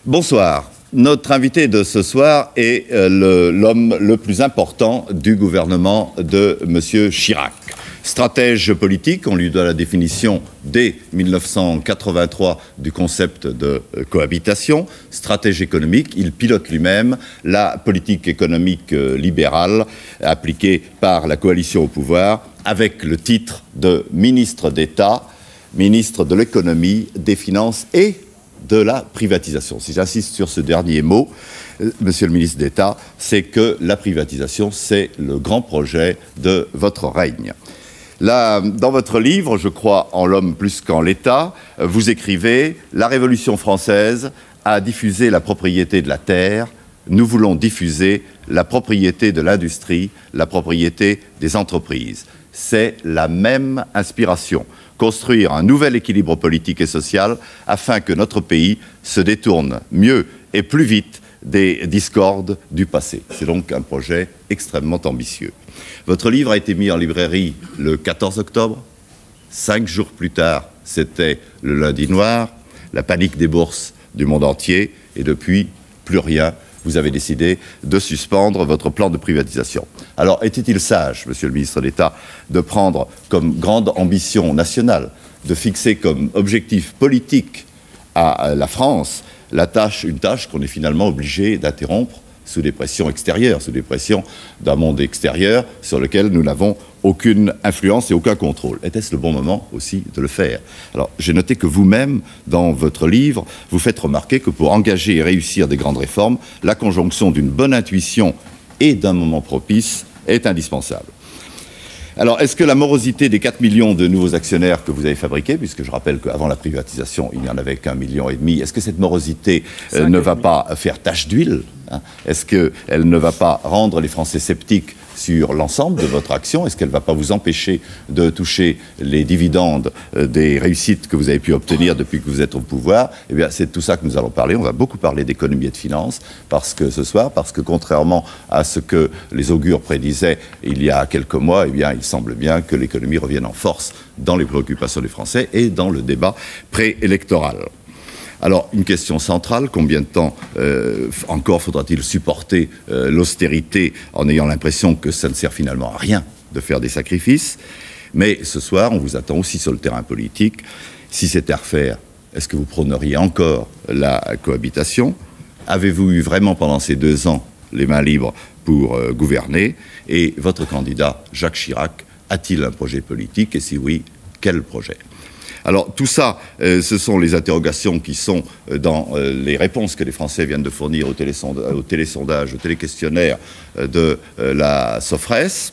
Bonsoir. Notre invité de ce soir est l'homme le plus important du gouvernement de M. Chirac. Stratège politique, on lui doit la définition dès 1983 du concept de cohabitation. Stratège économique, il pilote lui-même la politique économique libérale appliquée par la coalition au pouvoir avec le titre de ministre d'État, ministre de l'économie, des finances et de la privatisation. Si j'insiste sur ce dernier mot, Monsieur le ministre d'État, c'est que la privatisation, c'est le grand projet de votre règne. Là, dans votre livre, je crois en l'homme plus qu'en l'État, vous écrivez « La Révolution française a diffusé la propriété de la terre. Nous voulons diffuser la propriété de l'industrie, la propriété des entreprises. » C'est la même inspiration. Construire un nouvel équilibre politique et social afin que notre pays se détourne mieux et plus vite des discordes du passé. C'est donc un projet extrêmement ambitieux. Votre livre a été mis en librairie le 14 octobre. 5 jours plus tard, c'était le lundi noir, la panique des bourses du monde entier, et depuis, plus rien. Vous avez décidé de suspendre votre plan de privatisation. Alors, était-il sage, Monsieur le ministre d'État, de prendre comme grande ambition nationale, de fixer comme objectif politique à la France une tâche qu'on est finalement obligé d'interrompre sous des pressions extérieures, sous des pressions d'un monde extérieur sur lequel nous n'avons aucune influence et aucun contrôle. Était-ce le bon moment aussi de le faire? Alors, j'ai noté que vous-même, dans votre livre, vous faites remarquer que pour engager et réussir des grandes réformes, la conjonction d'une bonne intuition et d'un moment propice est indispensable. Alors, est-ce que la morosité des 4 millions de nouveaux actionnaires que vous avez fabriqués, puisque je rappelle qu'avant la privatisation, il n'y en avait qu'1,5 million, est-ce que cette morosité ne va pas faire tache d'huile, hein? Est-ce qu'elle ne va pas rendre les Français sceptiques sur l'ensemble de votre action? Est-ce qu'elle ne va pas vous empêcher de toucher les dividendes des réussites que vous avez pu obtenir depuis que vous êtes au pouvoir? Eh bien, c'est de tout ça que nous allons parler. On va beaucoup parler d'économie et de finances parce que contrairement à ce que les augures prédisaient il y a quelques mois, eh bien, il semble bien que l'économie revienne en force dans les préoccupations des Français et dans le débat préélectoral. Alors, une question centrale, combien de temps encore faudra-t-il supporter l'austérité en ayant l'impression que ça ne sert finalement à rien de faire des sacrifices? Mais ce soir, on vous attend aussi sur le terrain politique. Si c'était à refaire, est-ce que vous prôneriez encore la cohabitation? Avez-vous eu vraiment pendant ces 2 ans les mains libres pour gouverner? Et votre candidat, Jacques Chirac, a-t-il un projet politique? Et si oui, quel projet? Alors tout ça, ce sont les interrogations qui sont dans les réponses que les Français viennent de fournir au télésondage, au téléquestionnaire de la Sofres,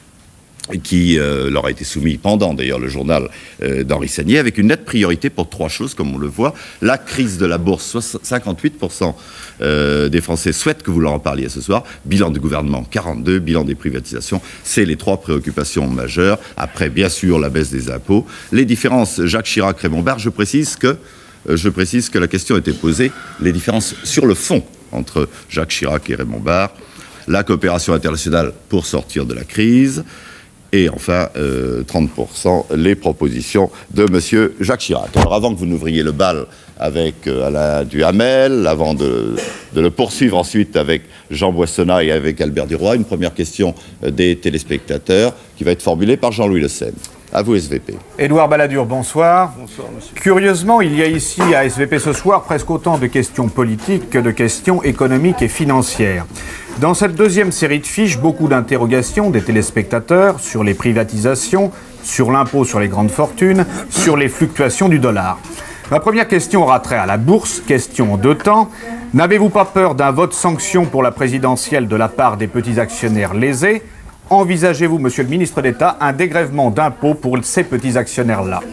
qui leur a été soumis pendant d'ailleurs le journal d'Henri Segnier, avec une nette priorité pour 3 choses, comme on le voit. La crise de la bourse, 58% des Français souhaitent que vous leur en parliez ce soir. Bilan du gouvernement, 42%. Bilan des privatisations, c'est les 3 préoccupations majeures. Après, bien sûr, la baisse des impôts. Les différences Jacques Chirac-Raymond Barre, je précise que la question a été posée, les différences sur le fond entre Jacques Chirac et Raymond Barre. La coopération internationale pour sortir de la crise. Et enfin, 30%, les propositions de M. Jacques Chirac. Alors avant que vous n'ouvriez le bal avec Alain Duhamel, avant de le poursuivre ensuite avec Jean Boissonnat et avec Albert Duroy, une première question des téléspectateurs qui va être formulée par Jean-Louis Le Senne. À vous, SVP. Édouard Balladur, bonsoir. Bonsoir, monsieur. Curieusement, il y a ici à SVP ce soir presque autant de questions politiques que de questions économiques et financières. Dans cette deuxième série de fiches, beaucoup d'interrogations des téléspectateurs sur les privatisations, sur l'impôt sur les grandes fortunes, sur les fluctuations du dollar. Ma première question aura trait à la bourse, question en 2 temps. N'avez-vous pas peur d'un vote sanction pour la présidentielle de la part des petits actionnaires lésés? Envisagez-vous, Monsieur le ministre d'État, un dégrèvement d'impôts pour ces petits actionnaires-là?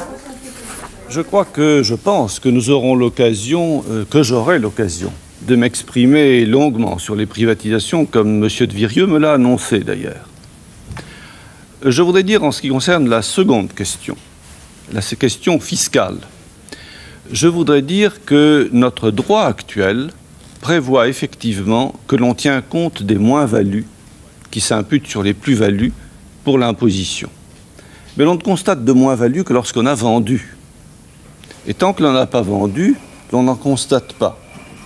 Je pense que nous aurons l'occasion, que j'aurai l'occasion de m'exprimer longuement sur les privatisations, comme M. de Virieu me l'a annoncé d'ailleurs. Je voudrais dire, en ce qui concerne la seconde question, la question fiscale, je voudrais dire que notre droit actuel prévoit effectivement que l'on tient compte des moins-values qui s'imputent sur les plus-values pour l'imposition. Mais l'on ne constate de moins-value que lorsqu'on a vendu. Et tant que l'on n'a pas vendu, l'on n'en constate pas.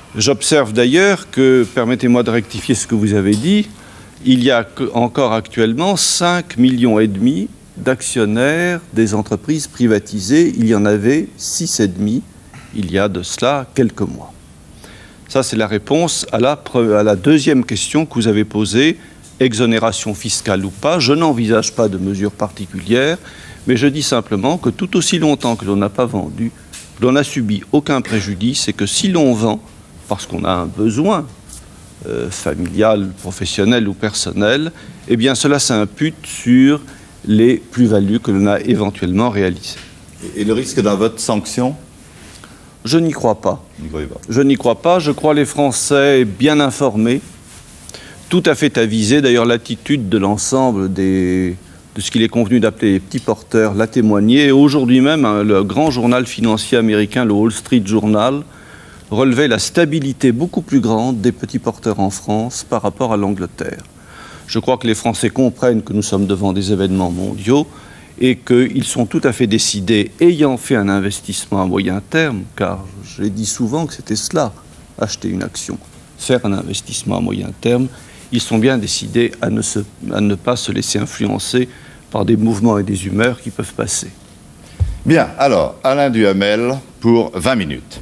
J'observe d'ailleurs que, permettez-moi de rectifier ce que vous avez dit, il y a encore actuellement 5,5 millions d'actionnaires des entreprises privatisées. Il y en avait 6,5 il y a de cela quelques mois. Ça, c'est la réponse à la deuxième question que vous avez posée, exonération fiscale ou pas. Je n'envisage pas de mesures particulières, mais je dis simplement que tout aussi longtemps que l'on n'a pas vendu, que l'on n'a subi aucun préjudice, et que si l'on vend, parce qu'on a un besoin familial, professionnel ou personnel, eh bien cela s'impute sur les plus-values que l'on a éventuellement réalisées. Et le risque d'un vote sanction? Je n'y crois pas. Vous n'y croyez pas? Je n'y crois pas. Je crois les Français bien informés, tout à fait avisés. D'ailleurs, l'attitude de l'ensemble de ce qu'il est convenu d'appeler les petits porteurs l'a témoigné. Et aujourd'hui même, le grand journal financier américain, le Wall Street Journal, relevait la stabilité beaucoup plus grande des petits porteurs en France par rapport à l'Angleterre. Je crois que les Français comprennent que nous sommes devant des événements mondiaux et qu'ils sont tout à fait décidés, ayant fait un investissement à moyen terme, car j'ai dit souvent que c'était cela, acheter une action, faire un investissement à moyen terme, ils sont bien décidés à ne pas se laisser influencer par des mouvements et des humeurs qui peuvent passer. Bien, alors, Alain Duhamel pour 20 minutes.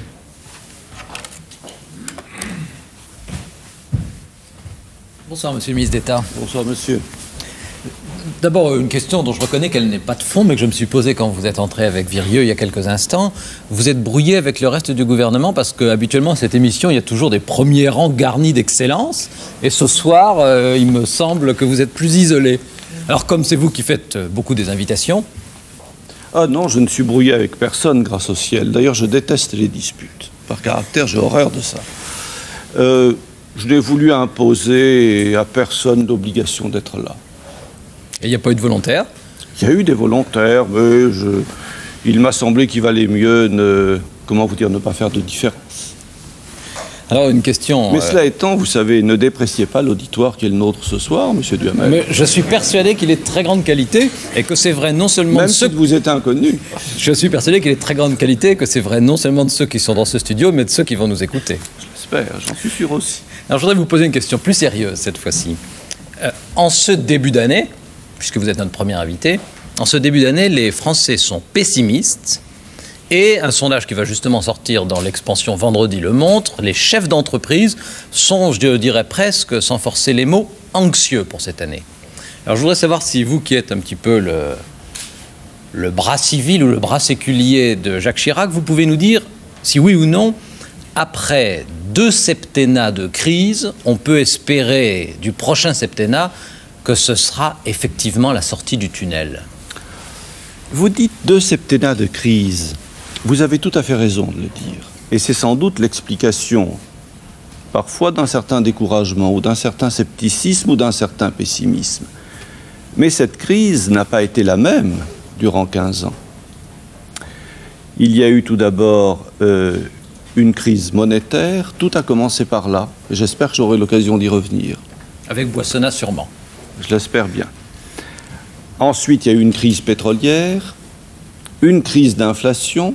Bonsoir, Monsieur le ministre d'État. Bonsoir, monsieur. D'abord, une question dont je reconnais qu'elle n'est pas de fond, mais que je me suis posée quand vous êtes entré avec Virieux il y a quelques instants. Vous êtes brouillé avec le reste du gouvernement parce qu'habituellement, à cette émission, il y a toujours des premiers rangs garnis d'excellence. Et ce soir, il me semble que vous êtes plus isolé. Alors, comme c'est vous qui faites beaucoup des invitations... Ah non, je ne suis brouillé avec personne, grâce au ciel. D'ailleurs, je déteste les disputes. Par caractère, j'ai horreur de ça. Je n'ai voulu imposer à personne d'obligation d'être là. Et il n'y a pas eu de volontaires? Il y a eu des volontaires, mais il m'a semblé qu'il valait mieux ne pas faire de différence. Alors, une question... Mais cela étant, vous savez, ne dépréciez pas l'auditoire qui est le nôtre ce soir, monsieur Duhamel. Mais je suis persuadé qu'il est de très grande qualité et que c'est vrai non seulement... Même si vous êtes inconnu. Je suis persuadé qu'il est de très grande qualité et que c'est vrai non seulement de ceux qui sont dans ce studio, mais de ceux qui vont nous écouter. J'espère, j'en suis sûr aussi. Alors, je voudrais vous poser une question plus sérieuse cette fois-ci. En ce début d'année, puisque vous êtes notre premier invité, en ce début d'année, les Français sont pessimistes et un sondage qui va justement sortir dans l'Expansion vendredi le montre, les chefs d'entreprise sont, je dirais presque, sans forcer les mots, anxieux pour cette année. Alors je voudrais savoir si vous qui êtes un petit peu le bras civil ou le bras séculier de Jacques Chirac, vous pouvez nous dire si oui ou non, après 2 septennats de crise, on peut espérer du prochain septennat que ce sera effectivement la sortie du tunnel. Vous dites 2 septennats de crise. Vous avez tout à fait raison de le dire. Et c'est sans doute l'explication, parfois d'un certain découragement, ou d'un certain scepticisme, ou d'un certain pessimisme. Mais cette crise n'a pas été la même durant 15 ans. Il y a eu tout d'abord une crise monétaire. Tout a commencé par là. Et j'espère que j'aurai l'occasion d'y revenir. Avec Boissonnat sûrement. Je l'espère bien. Ensuite, il y a eu une crise pétrolière, une crise d'inflation,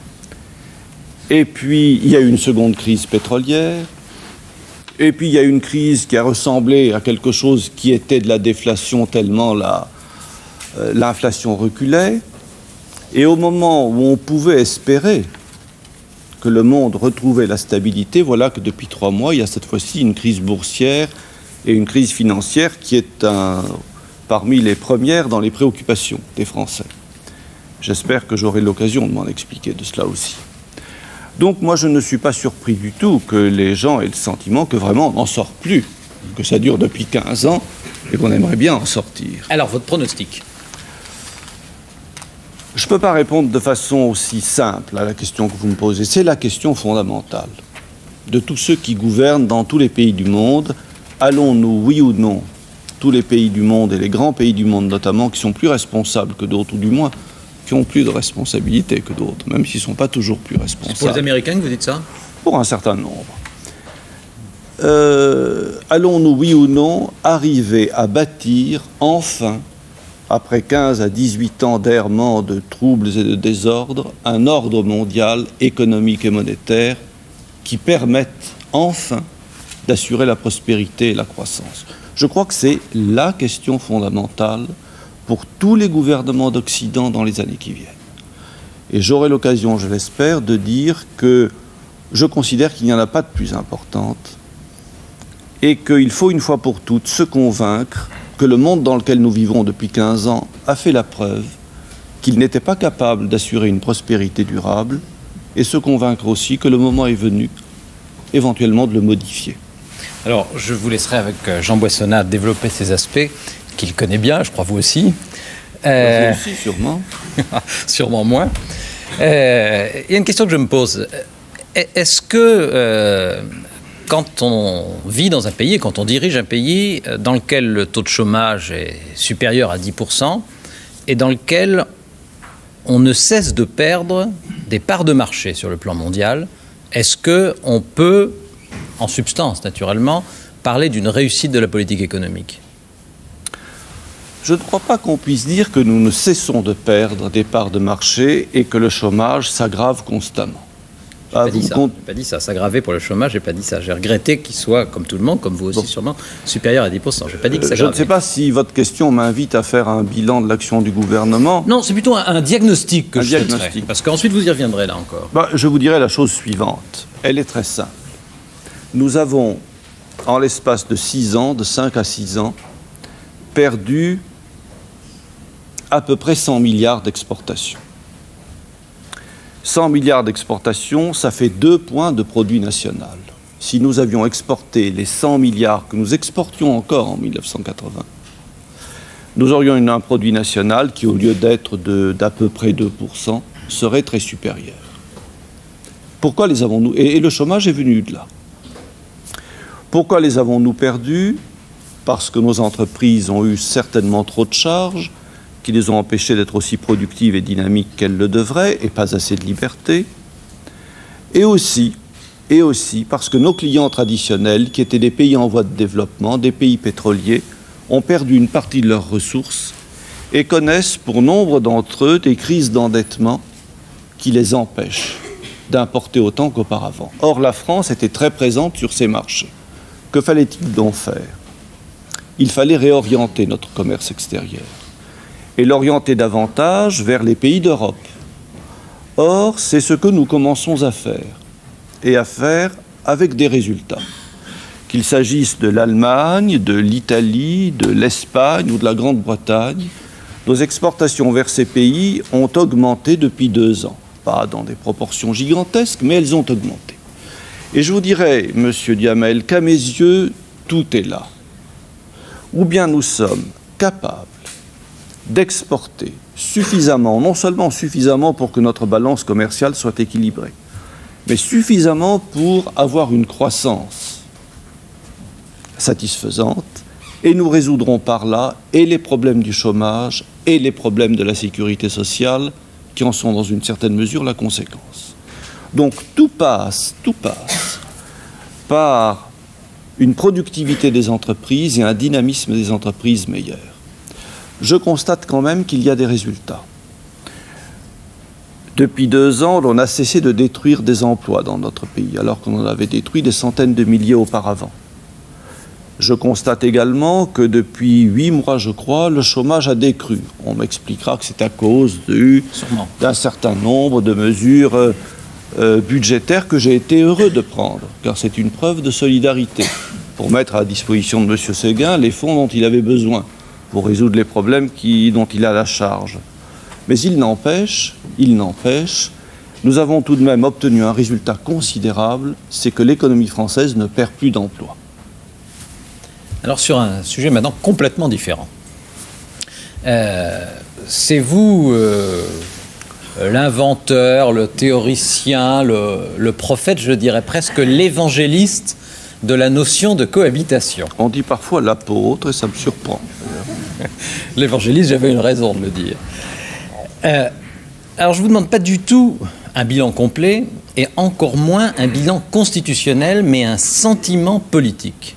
et puis il y a eu une seconde crise pétrolière, et puis il y a eu une crise qui a ressemblé à quelque chose qui était de la déflation tellement l'inflation reculait, et au moment où on pouvait espérer que le monde retrouvait la stabilité, voilà que depuis 3 mois, il y a cette fois-ci une crise boursière et une crise financière qui est parmi les premières dans les préoccupations des Français. J'espère que j'aurai l'occasion de m'en expliquer de cela aussi. Donc moi je ne suis pas surpris du tout que les gens aient le sentiment que vraiment on n'en sort plus, que ça dure depuis 15 ans et qu'on aimerait bien en sortir. Alors votre pronostic? Je ne peux pas répondre de façon aussi simple à la question que vous me posez. C'est la question fondamentale de tous ceux qui gouvernent dans tous les pays du monde. Allons-nous, oui ou non, tous les pays du monde et les grands pays du monde notamment, qui sont plus responsables que d'autres, ou du moins qui ont plus de responsabilités que d'autres, même s'ils ne sont pas toujours plus responsables. C'est pour les Américains que vous dites ça? Pour un certain nombre. Allons-nous, oui ou non, arriver à bâtir enfin, après 15 à 18 ans d'errement, de troubles et de désordres, un ordre mondial économique et monétaire qui permettent enfin d'assurer la prospérité et la croissance. Je crois que c'est la question fondamentale pour tous les gouvernements d'Occident dans les années qui viennent. Et j'aurai l'occasion, je l'espère, de dire que je considère qu'il n'y en a pas de plus importante et qu'il faut une fois pour toutes se convaincre que le monde dans lequel nous vivons depuis 15 ans a fait la preuve qu'il n'était pas capable d'assurer une prospérité durable et se convaincre aussi que le moment est venu éventuellement de le modifier. Alors, je vous laisserai avec Jean Boissonnat développer ces aspects qu'il connaît bien, je crois vous aussi. Vous aussi, sûrement. Sûrement moins. Il y a une question que je me pose. Est-ce que quand on vit dans un pays, quand on dirige un pays dans lequel le taux de chômage est supérieur à 10% et dans lequel on ne cesse de perdre des parts de marché sur le plan mondial, est-ce qu'on peut, en substance naturellement, parler d'une réussite de la politique économique ? Je ne crois pas qu'on puisse dire que nous ne cessons de perdre des parts de marché et que le chômage s'aggrave constamment. Je n'ai pas dit ça. S'aggraver pour le chômage, je n'ai pas dit ça. J'ai regretté qu'il soit, comme tout le monde, comme vous aussi sûrement, supérieur à 10%. Je n'ai pas dit que ça. Je ne sais pas si votre question m'invite à faire un bilan de l'action du gouvernement. Non, c'est plutôt un diagnostic que je souhaiterais. Parce qu'ensuite, vous y reviendrez là encore. Je vous dirai la chose suivante. Elle est très simple. Nous avons, en l'espace de 6 ans, de 5 à 6 ans, perdu à peu près 100 milliards d'exportations. 100 milliards d'exportations, ça fait 2 points de produit national. Si nous avions exporté les 100 milliards que nous exportions encore en 1980, nous aurions un produit national qui, au lieu d'être d'à peu près 2%, serait très supérieur. Pourquoi les avons-nous... Et le chômage est venu de là. Pourquoi les avons-nous perdus ? Parce que nos entreprises ont eu certainement trop de charges, qui les ont empêchées d'être aussi productives et dynamiques qu'elles le devraient, et pas assez de liberté. Et aussi parce que nos clients traditionnels, qui étaient des pays en voie de développement, des pays pétroliers, ont perdu une partie de leurs ressources et connaissent, pour nombre d'entre eux, des crises d'endettement qui les empêchent d'importer autant qu'auparavant. Or, la France était très présente sur ces marchés. Que fallait-il donc faire ? Il fallait réorienter notre commerce extérieur et l'orienter davantage vers les pays d'Europe. Or, c'est ce que nous commençons à faire, et à faire avec des résultats. Qu'il s'agisse de l'Allemagne, de l'Italie, de l'Espagne ou de la Grande-Bretagne, nos exportations vers ces pays ont augmenté depuis 2 ans. Pas dans des proportions gigantesques, mais elles ont augmenté. Et je vous dirais, Monsieur Duhamel, qu'à mes yeux, tout est là. Ou bien nous sommes capables d'exporter suffisamment, non seulement suffisamment pour que notre balance commerciale soit équilibrée, mais suffisamment pour avoir une croissance satisfaisante, et nous résoudrons par là et les problèmes du chômage et les problèmes de la sécurité sociale, qui en sont dans une certaine mesure la conséquence. Donc tout passe par une productivité des entreprises et un dynamisme des entreprises meilleur. Je constate quand même qu'il y a des résultats. Depuis 2 ans, on a cessé de détruire des emplois dans notre pays, alors qu'on en avait détruit des centaines de milliers auparavant. Je constate également que depuis 8 mois, je crois, le chômage a décru. On m'expliquera que c'est à cause d'un certain nombre de mesures budgétaires que j'ai été heureux de prendre, car c'est une preuve de solidarité pour mettre à disposition de M. Séguin les fonds dont il avait besoin pour résoudre les problèmes dont il a la charge. Mais il n'empêche, nous avons tout de même obtenu un résultat considérable, c'est que l'économie française ne perd plus d'emplois. Alors sur un sujet maintenant complètement différent. C'est vous l'inventeur, le théoricien, le prophète, je dirais presque l'évangéliste de la notion de cohabitation. On dit parfois l'apôtre et ça me surprend. L'évangéliste, j'avais une raison de le dire. Alors je ne vous demande pas du tout un bilan complet et encore moins un bilan constitutionnel, mais un sentiment politique.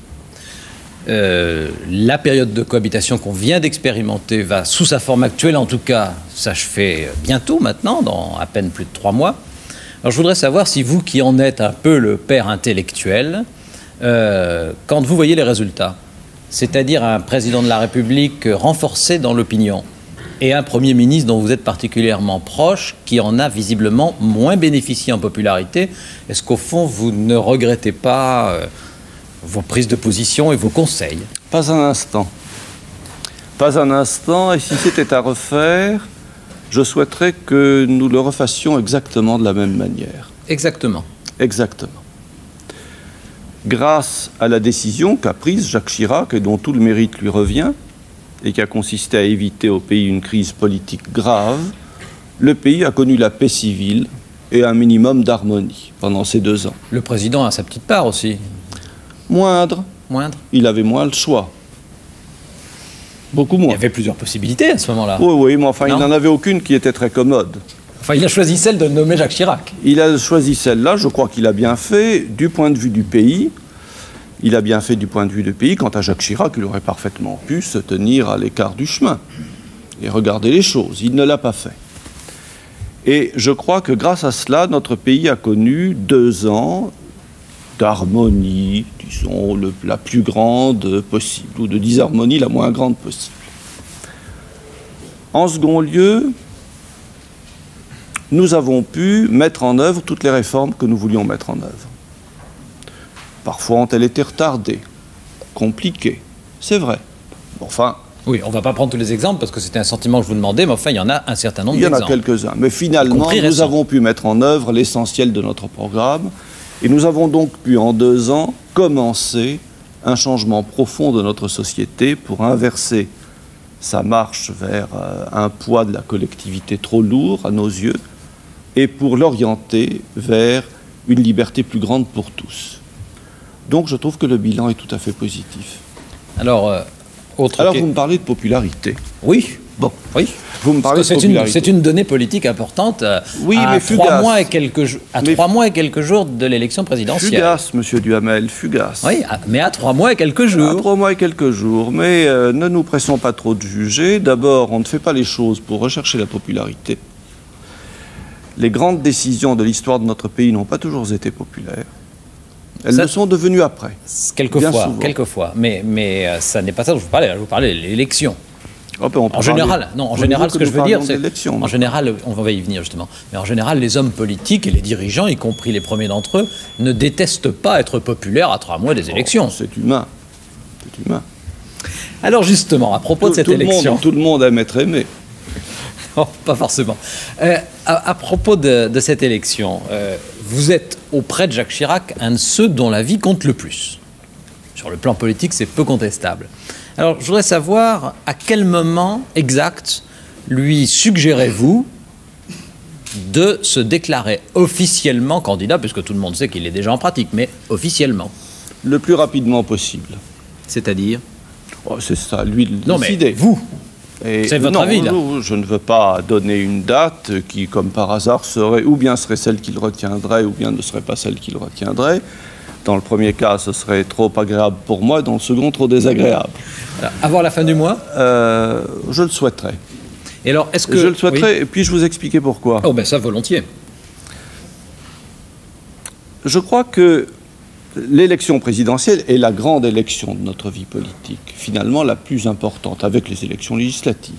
La période de cohabitation qu'on vient d'expérimenter va, sous sa forme actuelle en tout cas, s'achever bientôt maintenant, dans à peine plus de 3 mois. Alors je voudrais savoir si vous, qui en êtes un peu le père intellectuel, quand vous voyez les résultats, c'est-à-dire un président de la République renforcé dans l'opinion et un Premier ministre dont vous êtes particulièrement proche, qui en a visiblement moins bénéficié en popularité, est-ce qu'au fond, vous ne regrettez pas vos prises de position et vos conseils? Pas un instant. Pas un instant, et si c'était à refaire, je souhaiterais que nous le refassions exactement de la même manière. Exactement. Exactement. Grâce à la décision qu'a prise Jacques Chirac et dont tout le mérite lui revient, et qui a consisté à éviter au pays une crise politique grave, le pays a connu la paix civile et un minimum d'harmonie pendant ces 2 ans. Le président a sa petite part aussi. Moindre. Moindre. Il avait moins le choix. Beaucoup moins. Il y avait plusieurs possibilités à ce moment-là. Oui, mais enfin, Non. il n'en avait aucune qui était très commode. Enfin, il a choisi celle de nommer Jacques Chirac. Il a choisi celle-là, je crois qu'il a bien fait du point de vue du pays. Il a bien fait du point de vue du pays. Quant à Jacques Chirac, il aurait parfaitement pu se tenir à l'écart du chemin et regarder les choses. Il ne l'a pas fait. Et je crois que grâce à cela, notre pays a connu 2 ans d'harmonie, disons, la plus grande possible, ou de disharmonie la moins grande possible. En second lieu, nous avons pu mettre en œuvre toutes les réformes que nous voulions mettre en œuvre. Parfois ont-elles été retardées, compliquées, c'est vrai. Enfin, Oui, on ne va pas prendre tous les exemples parce que c'était un sentiment que je vous demandais, mais enfin, il y en a un certain nombre il y en a d'exemples. quelques-uns. Mais finalement, nous avons pu mettre en œuvre l'essentiel de notre programme et nous avons donc pu, en 2 ans, commencer un changement profond de notre société pour inverser sa marche vers un poids de la collectivité trop lourd à nos yeux et pour l'orienter vers une liberté plus grande pour tous. Donc je trouve que le bilan est tout à fait positif. Alors, vous me parlez de popularité. Oui. Bon. Oui. Vous me parlez de C'est popularité. une donnée politique importante Oui, à mais 3 fugace. mois et quelques jours, à Mais 3 mois et quelques jours de l'élection présidentielle. Fugace, monsieur Duhamel, fugace. Oui, mais à 3 mois et quelques jours. À 3 mois et quelques jours. Mais ne nous pressons pas trop de juger. D'abord, on ne fait pas les choses pour rechercher la popularité. Les grandes décisions de l'histoire de notre pays n'ont pas toujours été populaires. Elles le sont devenues après. Quelquefois. Mais ça n'est pas ça dont je vous parlais. Je vous parlais de l'élection. Oh, ben, En général, ce que je veux dire, c'est en général, on va y venir justement, mais en général, les hommes politiques et les dirigeants, y compris les premiers d'entre eux, ne détestent pas être populaires à 3 mois des élections. C'est humain. C'est humain. Alors justement, à propos de cette élection... Tout le monde aime être aimé. Non, pas forcément. À propos de cette élection, vous êtes auprès de Jacques Chirac un de ceux dont la vie compte le plus. Sur le plan politique, c'est peu contestable. Alors, je voudrais savoir à quel moment exact lui suggérez-vous de se déclarer officiellement candidat, puisque tout le monde sait qu'il est déjà en pratique, mais officiellement. Le plus rapidement possible. C'est-à-dire ? C'est ça, à lui de décider. Non, mais vous, c'est votre avis, là. Je ne veux pas donner une date qui, comme par hasard, serait celle qu'il retiendrait, ou bien ne serait pas celle qu'il retiendrait. Dans le premier cas, ce serait trop agréable pour moi, dans le second, trop désagréable. Avant la fin du mois ? Je le souhaiterais. Et alors, est-ce que... Je le souhaiterais, et puis je vous expliquer pourquoi. Oh, ben ça, volontiers. Je crois que l'élection présidentielle est la grande élection de notre vie politique, finalement la plus importante, avec les élections législatives.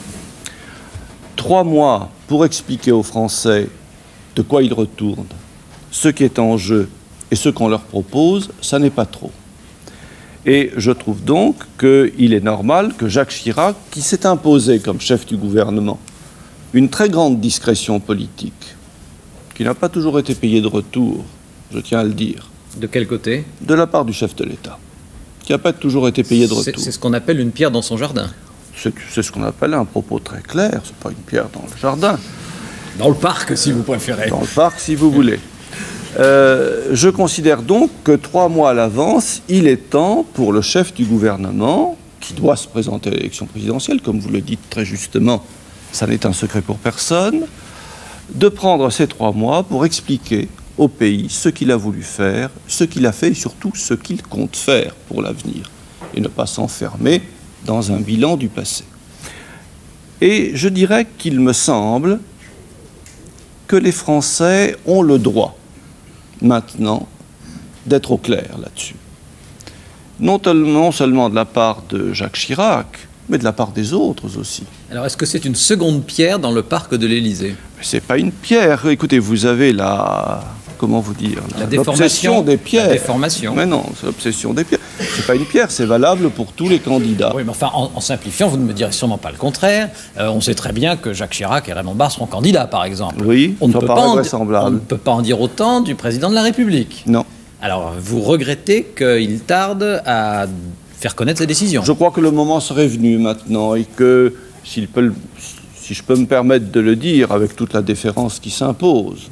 3 mois pour expliquer aux Français de quoi ils retournent, ce qui est en jeu et ce qu'on leur propose, ça n'est pas trop. Et je trouve donc qu'il est normal que Jacques Chirac, qui s'est imposé comme chef du gouvernement une très grande discrétion politique, qui n'a pas toujours été payée de retour, je tiens à le dire. De quel côté ? De la part du chef de l'État, qui n'a pas toujours été payé de retour. C'est ce qu'on appelle une pierre dans son jardin. C'est ce qu'on appelle un propos très clair, c'est pas une pierre dans le jardin. Dans le parc, si vous préférez. Dans le parc, si vous voulez. Je considère donc que 3 mois à l'avance, il est temps pour le chef du gouvernement, qui doit se présenter à l'élection présidentielle, comme vous le dites très justement, ça n'est un secret pour personne, de prendre ces 3 mois pour expliquer au pays ce qu'il a voulu faire, ce qu'il a fait et surtout ce qu'il compte faire pour l'avenir, et ne pas s'enfermer dans un bilan du passé. Et je dirais qu'il me semble que les Français ont le droit, maintenant, d'être au clair là-dessus. Non seulement de la part de Jacques Chirac, mais de la part des autres aussi. Alors, est-ce que c'est une seconde pierre dans le parc de l'Élysée? C'est pas une pierre. Écoutez, vous avez la... Comment vous dire? L'obsession des pierres. La déformation. Mais non, c'est l'obsession des pierres. C'est pas une pierre, c'est valable pour tous les candidats. Oui, mais enfin, en simplifiant, vous ne me direz sûrement pas le contraire. On sait très bien que Jacques Chirac et Raymond Barre seront candidats, par exemple. Oui, on ne peut pas en dire autant du président de la République. Non. Alors, vous regrettez qu'il tarde à faire connaître ses décisions? Je crois que le moment serait venu maintenant et que, si je peux me permettre de le dire avec toute la déférence qui s'impose,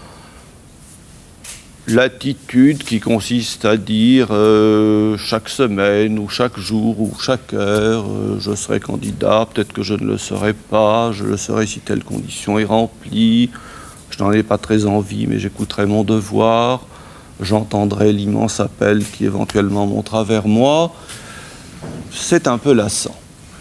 l'attitude qui consiste à dire chaque semaine ou chaque jour ou chaque heure je serai candidat, peut-être que je ne le serai pas, je le serai si telle condition est remplie, je n'en ai pas très envie mais j'écouterai mon devoir, j'entendrai l'immense appel qui éventuellement montera vers moi, c'est un peu lassant.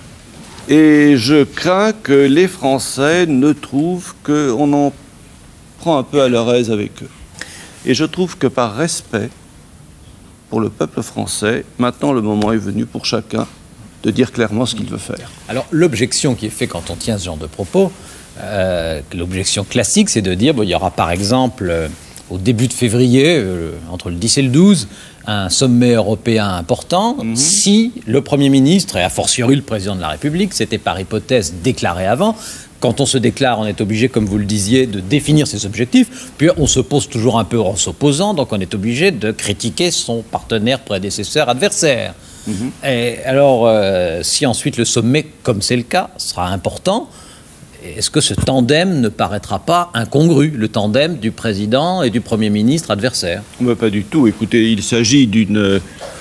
Et je crains que les Français ne trouvent qu'on en prend un peu à leur aise avec eux. Et je trouve que par respect pour le peuple français, maintenant le moment est venu pour chacun de dire clairement ce qu'il veut faire. Alors l'objection qui est faite quand on tient ce genre de propos, l'objection classique, c'est de dire, bon, il y aura par exemple au début de février, entre le 10 et le 12, un sommet européen important, si le Premier ministre, et a fortiori le Président de la République, s'était par hypothèse déclaré avant. Quand on se déclare, on est obligé, comme vous le disiez, de définir ses objectifs, puis on se pose toujours un peu en s'opposant, donc on est obligé de critiquer son partenaire, prédécesseur, adversaire. Et alors, si ensuite le sommet, comme c'est le cas, sera important, est-ce que ce tandem ne paraîtra pas incongru, le tandem du président et du Premier ministre adversaire? Mais pas du tout. Écoutez, il s'agit d'une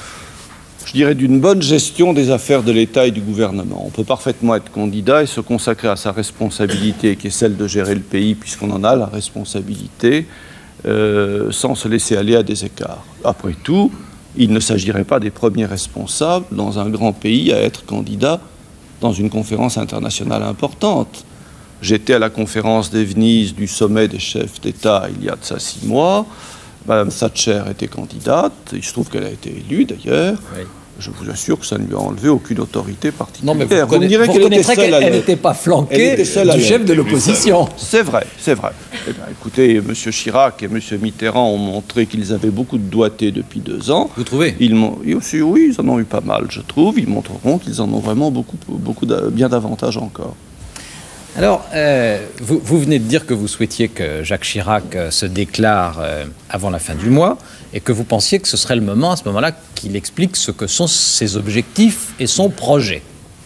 bonne gestion des affaires de l'État et du gouvernement. On peut parfaitement être candidat et se consacrer à sa responsabilité, qui est celle de gérer le pays, puisqu'on en a la responsabilité, sans se laisser aller à des écarts. Après tout, il ne s'agirait pas des premiers responsables dans un grand pays à être candidat dans une conférence internationale importante. J'étais à la conférence des Venise du sommet des chefs d'État il y a de ça 6 mois. Madame Thatcher était candidate. Il se trouve qu'elle a été élue d'ailleurs. Oui. Je vous assure que ça ne lui a enlevé aucune autorité particulière. Non, mais vous me direz qu'elle n'était pas flanquée du chef de l'opposition. C'est vrai, c'est vrai. Eh bien, écoutez, M. Chirac et M. Mitterrand ont montré qu'ils avaient beaucoup de doigté depuis 2 ans. Vous trouvez? Oui, ils en ont eu pas mal, je trouve. Ils montreront qu'ils en ont vraiment bien davantage encore. Alors, vous venez de dire que vous souhaitiez que Jacques Chirac se déclare avant la fin du mois et que vous pensiez que ce serait le moment, à ce moment-là, qu'il explique ce que sont ses objectifs et son projet.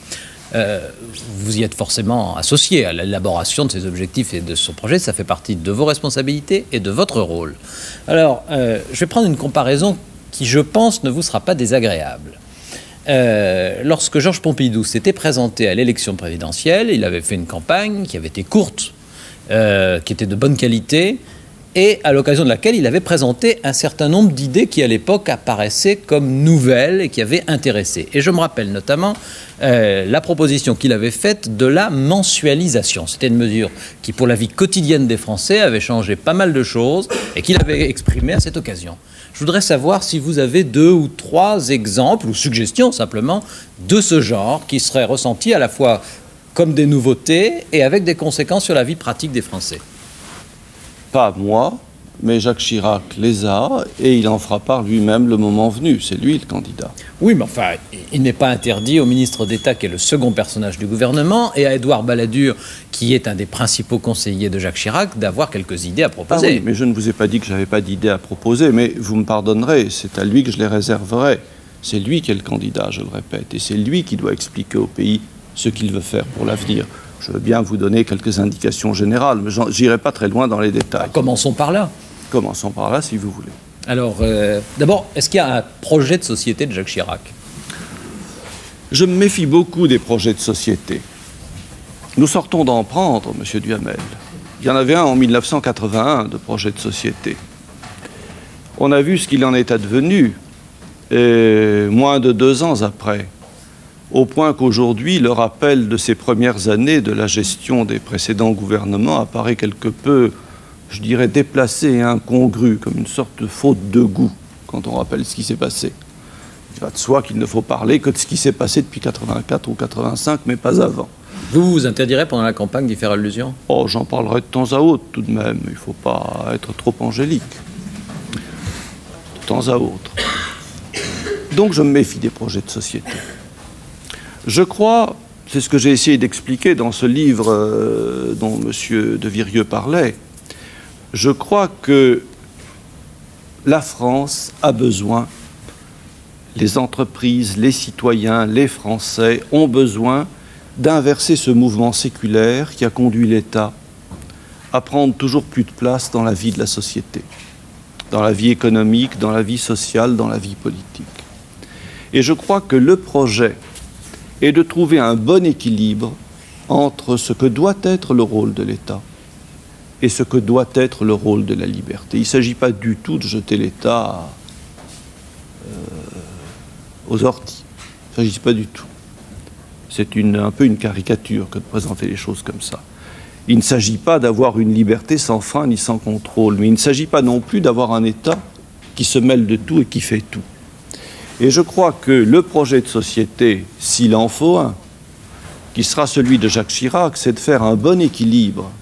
Vous y êtes forcément associé à l'élaboration de ses objectifs et de son projet. Ça fait partie de vos responsabilités et de votre rôle. Alors, je vais prendre une comparaison qui, je pense, ne vous sera pas désagréable. Lorsque Georges Pompidou s'était présenté à l'élection présidentielle, il avait fait une campagne qui avait été courte, qui était de bonne qualité, et à l'occasion de laquelle il avait présenté un certain nombre d'idées qui, à l'époque, apparaissaient comme nouvelles et qui avaient intéressé. Et je me rappelle notamment la proposition qu'il avait faite de la mensualisation. C'était une mesure qui, pour la vie quotidienne des Français, avait changé pas mal de choses et qu'il avait exprimée à cette occasion. Je voudrais savoir si vous avez 2 ou 3 exemples, ou suggestions simplement, de ce genre, qui seraient ressentis à la fois comme des nouveautés et avec des conséquences sur la vie pratique des Français. Pas moi, mais Jacques Chirac les a, et il en fera part lui-même le moment venu. C'est lui le candidat. Oui, mais enfin, il n'est pas interdit au ministre d'État, qui est le second personnage du gouvernement, et à Édouard Balladur, qui est un des principaux conseillers de Jacques Chirac, d'avoir quelques idées à proposer. Ah oui, mais je ne vous ai pas dit que je n'avais pas d'idées à proposer, mais vous me pardonnerez, c'est à lui que je les réserverai. C'est lui qui est le candidat, je le répète, et c'est lui qui doit expliquer au pays ce qu'il veut faire pour l'avenir. Je veux bien vous donner quelques indications générales, mais j'irai pas très loin dans les détails. Commençons par là. Commençons par là, si vous voulez. Alors, d'abord, est-ce qu'il y a un projet de société de Jacques Chirac? Je me méfie beaucoup des projets de société. Nous sortons d'en prendre, M. Duhamel. Il y en avait un en 1981 de projet de société. On a vu ce qu'il en est advenu, moins de 2 ans après. Au point qu'aujourd'hui, le rappel de ces premières années de la gestion des précédents gouvernements apparaît quelque peu je dirais, déplacée et incongrue, comme une sorte de faute de goût, quand on rappelle ce qui s'est passé. Il va de soi qu'il ne faut parler que de ce qui s'est passé depuis 84 ou 85, mais pas avant. Vous vous interdirez pendant la campagne d'y faire allusion? Oh, j'en parlerai de temps à autre, tout de même. Il ne faut pas être trop angélique. De temps à autre. Donc, je me méfie des projets de société. Je crois, c'est ce que j'ai essayé d'expliquer dans ce livre dont M. de Virieu parlait, je crois que la France a besoin, les entreprises, les citoyens, les Français ont besoin d'inverser ce mouvement séculaire qui a conduit l'État à prendre toujours plus de place dans la vie de la société, dans la vie économique, dans la vie sociale, dans la vie politique. Et je crois que le projet est de trouver un bon équilibre entre ce que doit être le rôle de l'État et ce que doit être le rôle de la liberté. Il ne s'agit pas du tout de jeter l'État aux orties. Il ne s'agit pas du tout. C'est un peu une caricature que de présenter les choses comme ça. Il ne s'agit pas d'avoir une liberté sans frein ni sans contrôle, mais il ne s'agit pas non plus d'avoir un État qui se mêle de tout et qui fait tout. Et je crois que le projet de société, s'il en faut un, qui sera celui de Jacques Chirac, c'est de faire un bon équilibre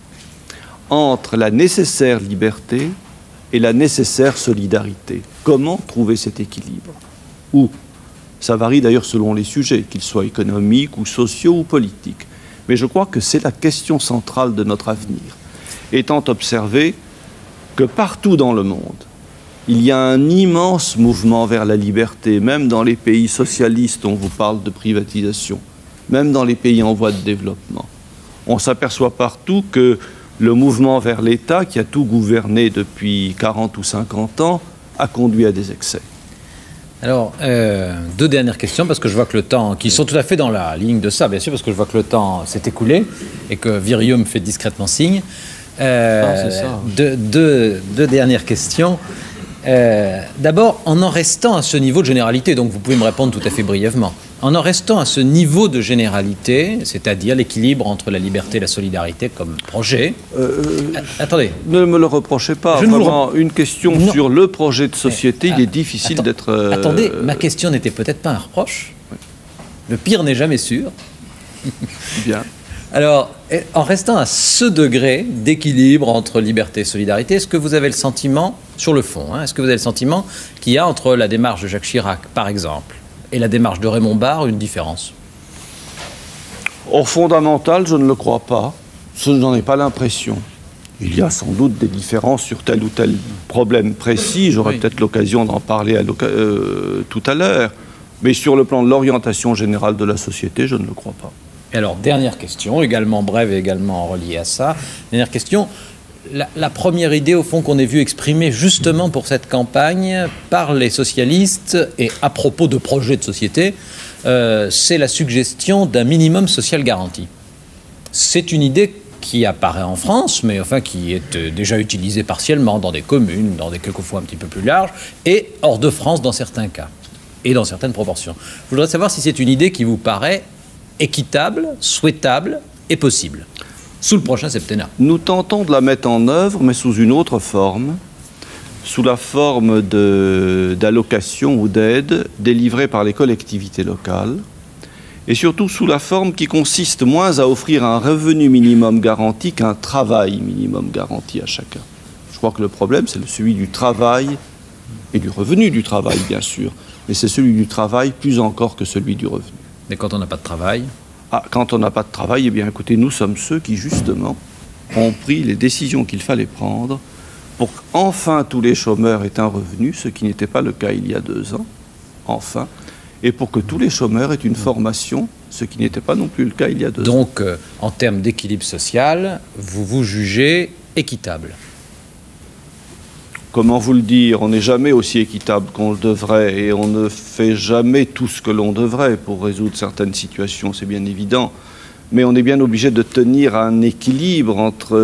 entre la nécessaire liberté et la nécessaire solidarité. Comment trouver cet équilibre? Où? Ça varie d'ailleurs selon les sujets, qu'ils soient économiques ou sociaux ou politiques. Mais je crois que c'est la question centrale de notre avenir, étant observé que partout dans le monde, il y a un immense mouvement vers la liberté, même dans les pays socialistes, on vous parle de privatisation, même dans les pays en voie de développement. On s'aperçoit partout que le mouvement vers l'État, qui a tout gouverné depuis 40 ou 50 ans, a conduit à des excès. Alors, deux dernières questions, parce que je vois que le temps, qui sont tout à fait dans la ligne de ça, bien sûr, parce que je vois que le temps s'est écoulé et que Virieu me fait discrètement signe. C'est ça. Deux dernières questions. D'abord, en restant à ce niveau de généralité, donc vous pouvez me répondre tout à fait brièvement, en restant à ce niveau de généralité, c'est-à-dire l'équilibre entre la liberté et la solidarité comme projet... attendez. Ne me le reprochez pas. Vraiment, une question sur le projet de société, il est difficile d'être... Attendez, ma question n'était peut-être pas un reproche. Oui. Le pire n'est jamais sûr. Bien. Alors, en restant à ce degré d'équilibre entre liberté et solidarité, est-ce que vous avez le sentiment, sur le fond, est-ce que vous avez le sentiment qu'il y a entre la démarche de Jacques Chirac, par exemple, et la démarche de Raymond Barre, une différence? Au fondamental, je ne le crois pas. Je n'en ai pas l'impression. Il y a sans doute des différences sur tel ou tel problème précis. J'aurai peut-être l'occasion d'en parler tout à l'heure. Mais sur le plan de l'orientation générale de la société, je ne le crois pas. Et alors, dernière question, également brève et également reliée à ça. Dernière question. La première idée, au fond, qu'on ait vu exprimée justement pour cette campagne par les socialistes, et à propos de projets de société, c'est la suggestion d'un minimum social garanti. C'est une idée qui apparaît en France, mais enfin qui est déjà utilisée partiellement dans des communes, dans des quelquefois un petit peu plus larges, et hors de France dans certains cas, et dans certaines proportions. Je voudrais savoir si c'est une idée qui vous paraît équitable, souhaitable et possible, sous le prochain septennat. Nous tentons de la mettre en œuvre, mais sous une autre forme, sous la forme d'allocations ou d'aides délivrées par les collectivités locales, et surtout sous la forme qui consiste moins à offrir un revenu minimum garanti qu'un travail minimum garanti à chacun. Je crois que le problème, c'est celui du travail et du revenu du travail, bien sûr, mais c'est celui du travail plus encore que celui du revenu. Mais quand on n'a pas de travail? Quand on n'a pas de travail, eh bien, écoutez, nous sommes ceux qui, justement, ont pris les décisions qu'il fallait prendre pour qu'enfin tous les chômeurs aient un revenu, ce qui n'était pas le cas il y a 2 ans, enfin, et pour que tous les chômeurs aient une formation, ce qui n'était pas non plus le cas il y a 2 ans. Donc, en termes d'équilibre social, vous vous jugez équitable? Comment vous le dire? On n'est jamais aussi équitable qu'on le devrait et on ne fait jamais tout ce que l'on devrait pour résoudre certaines situations, c'est bien évident. Mais on est bien obligé de tenir un équilibre entre,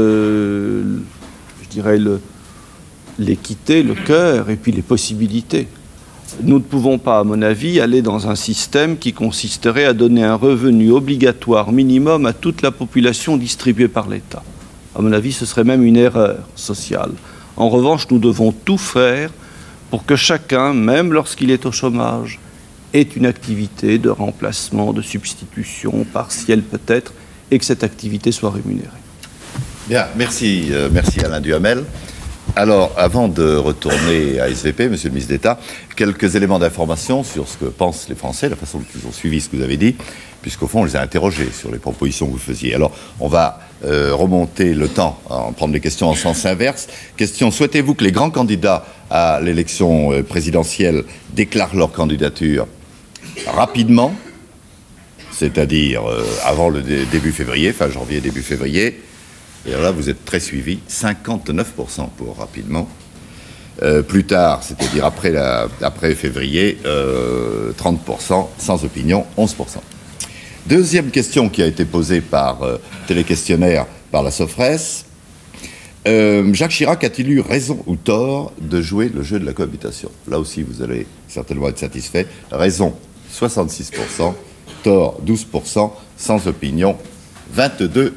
je dirais, l'équité, le cœur et puis les possibilités. Nous ne pouvons pas, à mon avis, aller dans un système qui consisterait à donner un revenu obligatoire minimum à toute la population distribuée par l'État. À mon avis, ce serait même une erreur sociale. En revanche, nous devons tout faire pour que chacun, même lorsqu'il est au chômage, ait une activité de remplacement, de substitution, partielle peut-être, et que cette activité soit rémunérée. Bien, merci, merci Alain Duhamel. Alors, avant de retourner à SVP, Monsieur le ministre d'État, quelques éléments d'information sur ce que pensent les Français, la façon dont ils ont suivi ce que vous avez dit, puisqu'au fond, on les a interrogés sur les propositions que vous faisiez. Alors, on va remonter le temps, en prendre les questions en sens inverse. Question, souhaitez-vous que les grands candidats à l'élection présidentielle déclarent leur candidature rapidement, c'est-à-dire avant le début février, fin janvier, début février? Et alors là, vous êtes très suivi, 59% pour rapidement. Plus tard, c'est-à-dire après février, 30%, sans opinion, 11%. Deuxième question qui a été posée par téléquestionnaire par la Sofres. Jacques Chirac a-t-il eu raison ou tort de jouer le jeu de la cohabitation? Là aussi, vous allez certainement être satisfait. Raison, 66%, tort, 12%, sans opinion, 22%.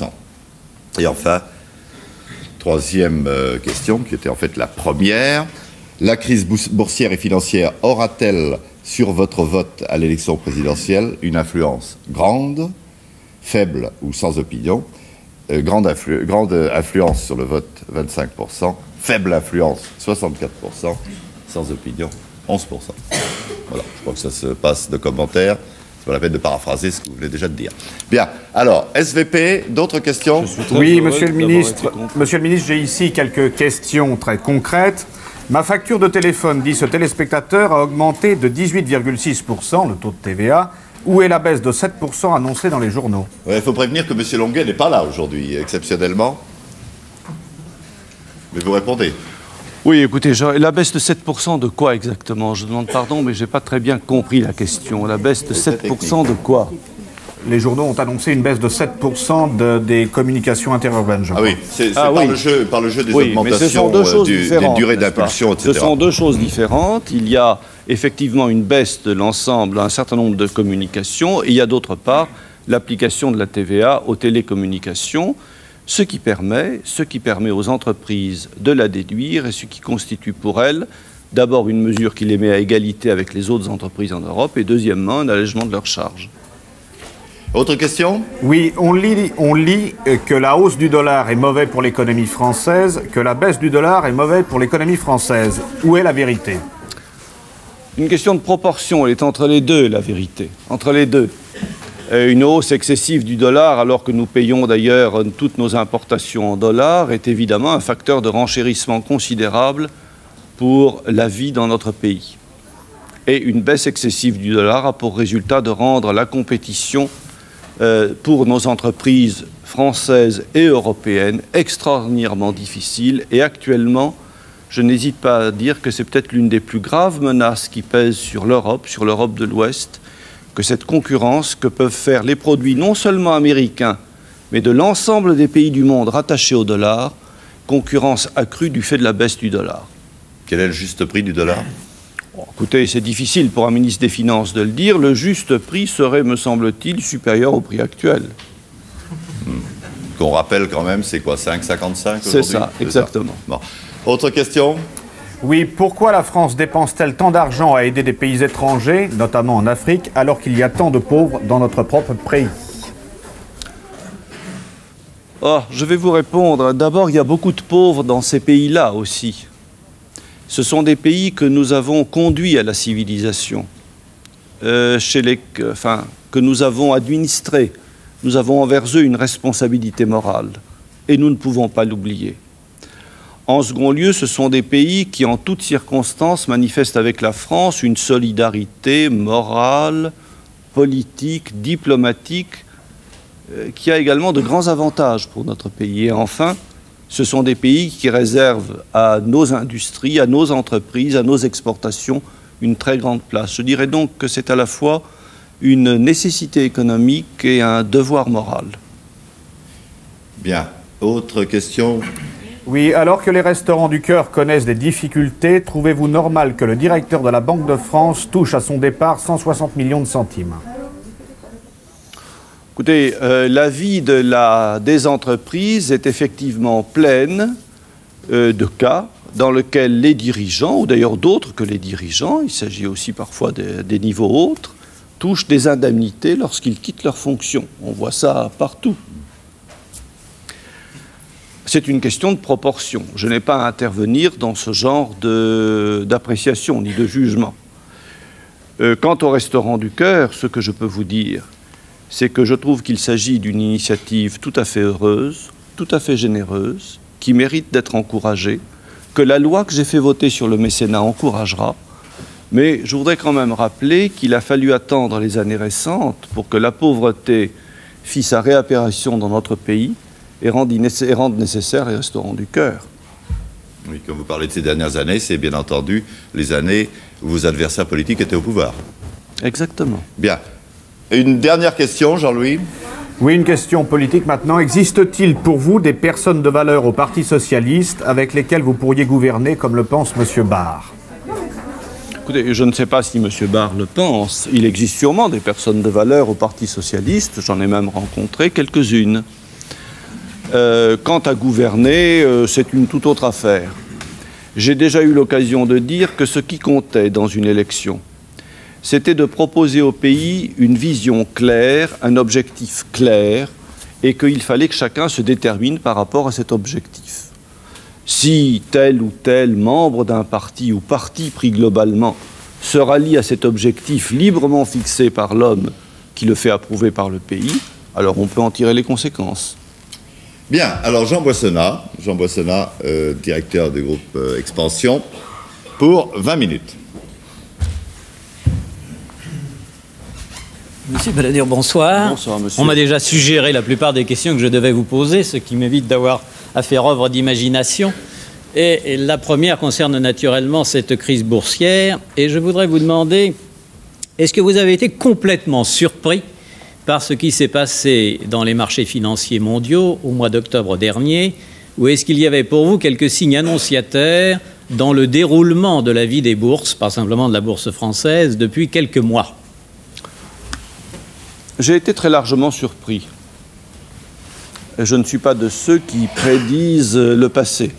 Et enfin, troisième question, qui était en fait la première. La crise boursière et financière aura-t-elle sur votre vote à l'élection présidentielle une influence grande, faible ou sans opinion? Grande influence sur le vote, 25%. Faible influence, 64%. Sans opinion, 11%. Voilà, je crois que ça se passe de commentaires. C'est pas la peine de paraphraser ce que vous venez déjà de dire. Bien, alors, SVP, d'autres questions? Oui, Monsieur le ministre, j'ai ici quelques questions très concrètes. Ma facture de téléphone, dit ce téléspectateur, a augmenté de 18,6%, le taux de TVA. Où est la baisse de 7% annoncée dans les journaux? Il faut prévenir que M. Longuet n'est pas là aujourd'hui, exceptionnellement. Mais vous répondez. Oui, écoutez, la baisse de 7% de quoi exactement? Je demande pardon, mais je n'ai pas très bien compris la question. La baisse de 7% de quoi? Les journaux ont annoncé une baisse de 7% des communications interurbaines, je crois. Ah oui, c'est par le jeu des augmentations, des durées d'impulsion, etc. Ce sont deux choses différentes. Il y a effectivement une baisse de l'ensemble d'un certain nombre de communications, et il y a d'autre part l'application de la TVA aux télécommunications, ce qui permet aux entreprises de la déduire, et ce qui constitue pour elles d'abord une mesure qui les met à égalité avec les autres entreprises en Europe, et deuxièmement un allègement de leurs charges. Autre question? Oui, on lit que la hausse du dollar est mauvaise pour l'économie française, que la baisse du dollar est mauvaise pour l'économie française. Où est la vérité? Une question de proportion, elle est entre les deux, la vérité. Entre les deux. Une hausse excessive du dollar, alors que nous payons d'ailleurs toutes nos importations en dollars, est évidemment un facteur de renchérissement considérable pour la vie dans notre pays. Et une baisse excessive du dollar a pour résultat de rendre la compétition pour nos entreprises françaises et européennes extraordinairement difficile. Et actuellement, je n'hésite pas à dire que c'est peut-être l'une des plus graves menaces qui pèsent sur l'Europe de l'Ouest, que cette concurrence que peuvent faire les produits non seulement américains, mais de l'ensemble des pays du monde rattachés au dollar, concurrence accrue du fait de la baisse du dollar. Quel est le juste prix du dollar? Écoutez, c'est difficile pour un ministre des Finances de le dire. Le juste prix serait, me semble-t-il, supérieur au prix actuel. Qu'on rappelle quand même, c'est quoi, 5,55 aujourd'hui? C'est ça, exactement. Bon. Autre question? Oui, pourquoi la France dépense-t-elle tant d'argent à aider des pays étrangers, notamment en Afrique, alors qu'il y a tant de pauvres dans notre propre pays? Je vais vous répondre. D'abord, il y a beaucoup de pauvres dans ces pays-là aussi. Ce sont des pays que nous avons conduits à la civilisation, que nous avons administrés. Nous avons envers eux une responsabilité morale, et nous ne pouvons pas l'oublier. En second lieu, ce sont des pays qui, en toutes circonstances, manifestent avec la France une solidarité morale, politique, diplomatique, qui a également de grands avantages pour notre pays. Et enfin, ce sont des pays qui réservent à nos industries, à nos entreprises, à nos exportations une très grande place. Je dirais donc que c'est à la fois une nécessité économique et un devoir moral. Bien. Autre question? Oui, alors que les restaurants du cœur connaissent des difficultés, trouvez-vous normal que le directeur de la Banque de France touche à son départ 160 millions de centimes? Écoutez, la vie des entreprises est effectivement pleine de cas dans lesquels les dirigeants, ou d'ailleurs d'autres que les dirigeants, il s'agit aussi parfois des niveaux autres, touchent des indemnités lorsqu'ils quittent leurs fonctions. On voit ça partout. C'est une question de proportion. Je n'ai pas à intervenir dans ce genre d'appréciation ni de jugement. Quant au Restaurant du Cœur, ce que je peux vous dire, c'est que je trouve qu'il s'agit d'une initiative tout à fait heureuse, tout à fait généreuse, qui mérite d'être encouragée, que la loi que j'ai fait voter sur le mécénat encouragera. Mais je voudrais quand même rappeler qu'il a fallu attendre les années récentes pour que la pauvreté fit sa réapparition dans notre pays et rende nécessaire les Restaurants du Cœur. Oui, quand vous parlez de ces dernières années, c'est bien entendu les années où vos adversaires politiques étaient au pouvoir. Exactement. Bien. Une dernière question, Jean-Louis. Oui, une question politique maintenant. Existe-t-il pour vous des personnes de valeur au Parti socialiste avec lesquelles vous pourriez gouverner comme le pense M. Barre? Écoutez, je ne sais pas si M. Barre le pense. Il existe sûrement des personnes de valeur au Parti socialiste. J'en ai même rencontré quelques-unes. Quant à gouverner, c'est une toute autre affaire. J'ai déjà eu l'occasion de dire que ce qui comptait dans une élection, c'était de proposer au pays une vision claire, un objectif clair, et qu'il fallait que chacun se détermine par rapport à cet objectif. Si tel ou tel membre d'un parti ou parti pris globalement se rallie à cet objectif librement fixé par l'homme qui le fait approuver par le pays, alors on peut en tirer les conséquences. Bien, alors Jean Boissonnat, directeur du groupe Expansion, pour 20 minutes. Monsieur Balladur, bonsoir. Bonsoir, monsieur. On m'a déjà suggéré la plupart des questions que je devais vous poser, ce qui m'évite d'avoir à faire œuvre d'imagination. Et la première concerne naturellement cette crise boursière. Et je voudrais vous demander, est-ce que vous avez été complètement surpris par ce qui s'est passé dans les marchés financiers mondiaux au mois d'octobre dernier, ou est-ce qu'il y avait pour vous quelques signes annonciateurs dans le déroulement de la vie des bourses, pas simplement de la bourse française, depuis quelques mois? J'ai été très largement surpris. Je ne suis pas de ceux qui prédisent le passé.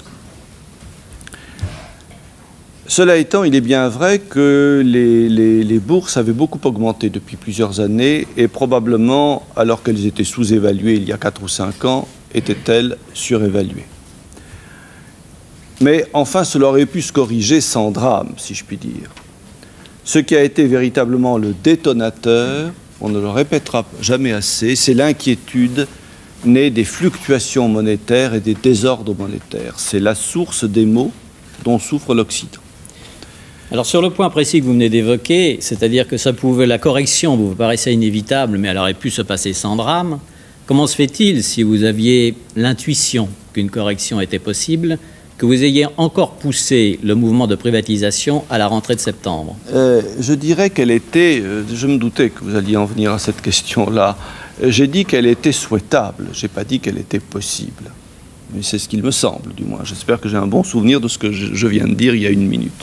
Cela étant, il est bien vrai que les bourses avaient beaucoup augmenté depuis plusieurs années et probablement, alors qu'elles étaient sous-évaluées il y a 4 ou 5 ans, étaient-elles surévaluées. Mais enfin, cela aurait pu se corriger sans drame, si je puis dire. Ce qui a été véritablement le détonateur, on ne le répétera jamais assez, c'est l'inquiétude née des fluctuations monétaires et des désordres monétaires. C'est la source des maux dont souffre l'Occident. Alors sur le point précis que vous venez d'évoquer, c'est-à-dire que la correction vous paraissait inévitable, mais elle aurait pu se passer sans drame, comment se fait-il, si vous aviez l'intuition qu'une correction était possible, que vous ayez encore poussé le mouvement de privatisation à la rentrée de septembre? Je dirais qu'elle était, je me doutais que vous alliez en venir à cette question-là, j'ai dit qu'elle était souhaitable, je n'ai pas dit qu'elle était possible. Mais c'est ce qu'il me semble, du moins. J'espère que j'ai un bon souvenir de ce que je viens de dire il y a 1 minute.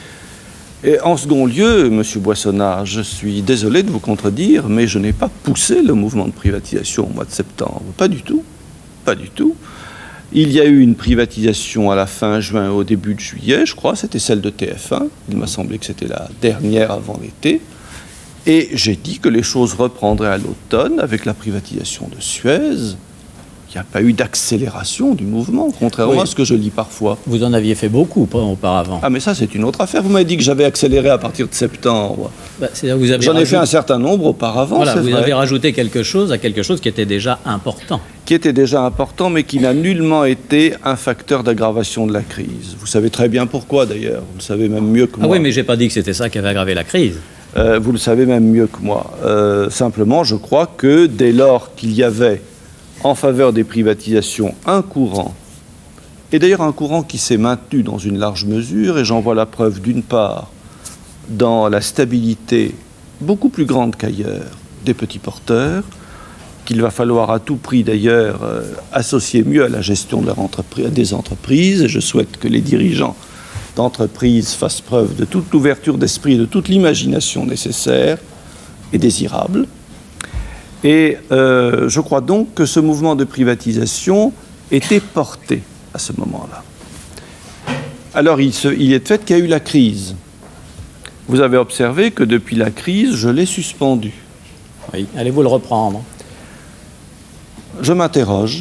Et en second lieu, M. Boissonnat, je suis désolé de vous contredire, mais je n'ai pas poussé le mouvement de privatisation au mois de septembre. Pas du tout. Pas du tout. Il y a eu une privatisation à la fin juin, au début de juillet, je crois, c'était celle de TF1. Il m'a semblé que c'était la dernière avant l'été. Et j'ai dit que les choses reprendraient à l'automne avec la privatisation de Suez. Il n'y a pas eu d'accélération du mouvement, contrairement à ce que je lis parfois. Vous en aviez fait beaucoup auparavant. Ah mais ça c'est une autre affaire. Vous m'avez dit que j'avais accéléré à partir de septembre. J'en ai fait un certain nombre auparavant, voilà, c'est vous vrai. avez rajouté quelque chose à quelque chose qui était déjà important. Qui était déjà important, mais qui n'a nullement été un facteur d'aggravation de la crise. Vous savez très bien pourquoi d'ailleurs. Vous le savez même mieux que moi. Ah oui, mais j'ai pas dit que c'était ça qui avait aggravé la crise. Vous le savez même mieux que moi. Simplement, je crois que dès lors qu'il y avait en faveur des privatisations un courant, et d'ailleurs un courant qui s'est maintenu dans une large mesure, et j'en vois la preuve d'une part dans la stabilité beaucoup plus grande qu'ailleurs des petits porteurs, qu'il va falloir à tout prix d'ailleurs associer mieux à la gestion de des entreprises, et je souhaite que les dirigeants d'entreprises fassent preuve de toute l'ouverture d'esprit et de toute l'imagination nécessaire et désirable. Et je crois donc que ce mouvement de privatisation était porté à ce moment-là. Alors, il est de fait qu'il y a eu la crise. Vous avez observé que depuis la crise, je l'ai suspendu. Oui, allez-vous le reprendre? Je m'interroge.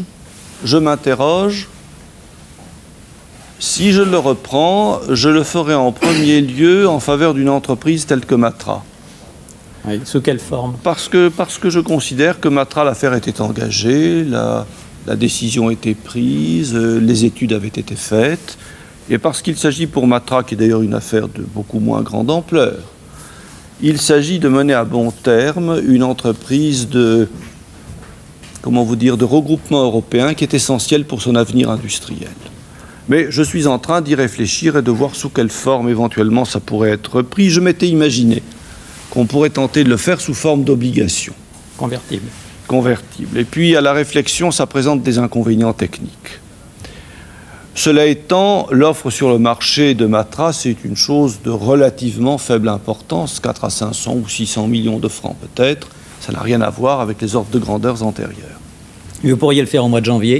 Si je le reprends, je le ferai en premier lieu en faveur d'une entreprise telle que Matra. Oui, sous quelle forme? Parce que je considère que Matra, l'affaire était engagée, la décision était prise, les études avaient été faites, et parce qu'il s'agit pour Matra, qui est d'ailleurs une affaire de beaucoup moins grande ampleur, il s'agit de mener à bon terme une entreprise de regroupement européen qui est essentielle pour son avenir industriel. Mais je suis en train d'y réfléchir et de voir sous quelle forme éventuellement ça pourrait être repris. Je m'étais imaginé qu'on pourrait tenter de le faire sous forme d'obligation. Convertible. Et puis, à la réflexion, ça présente des inconvénients techniques. Cela étant, l'offre sur le marché de Matra, c'est une chose de relativement faible importance, 4 à 500 ou 600 millions de francs peut-être. Ça n'a rien à voir avec les ordres de grandeurs antérieures. Et vous pourriez le faire au mois de janvier?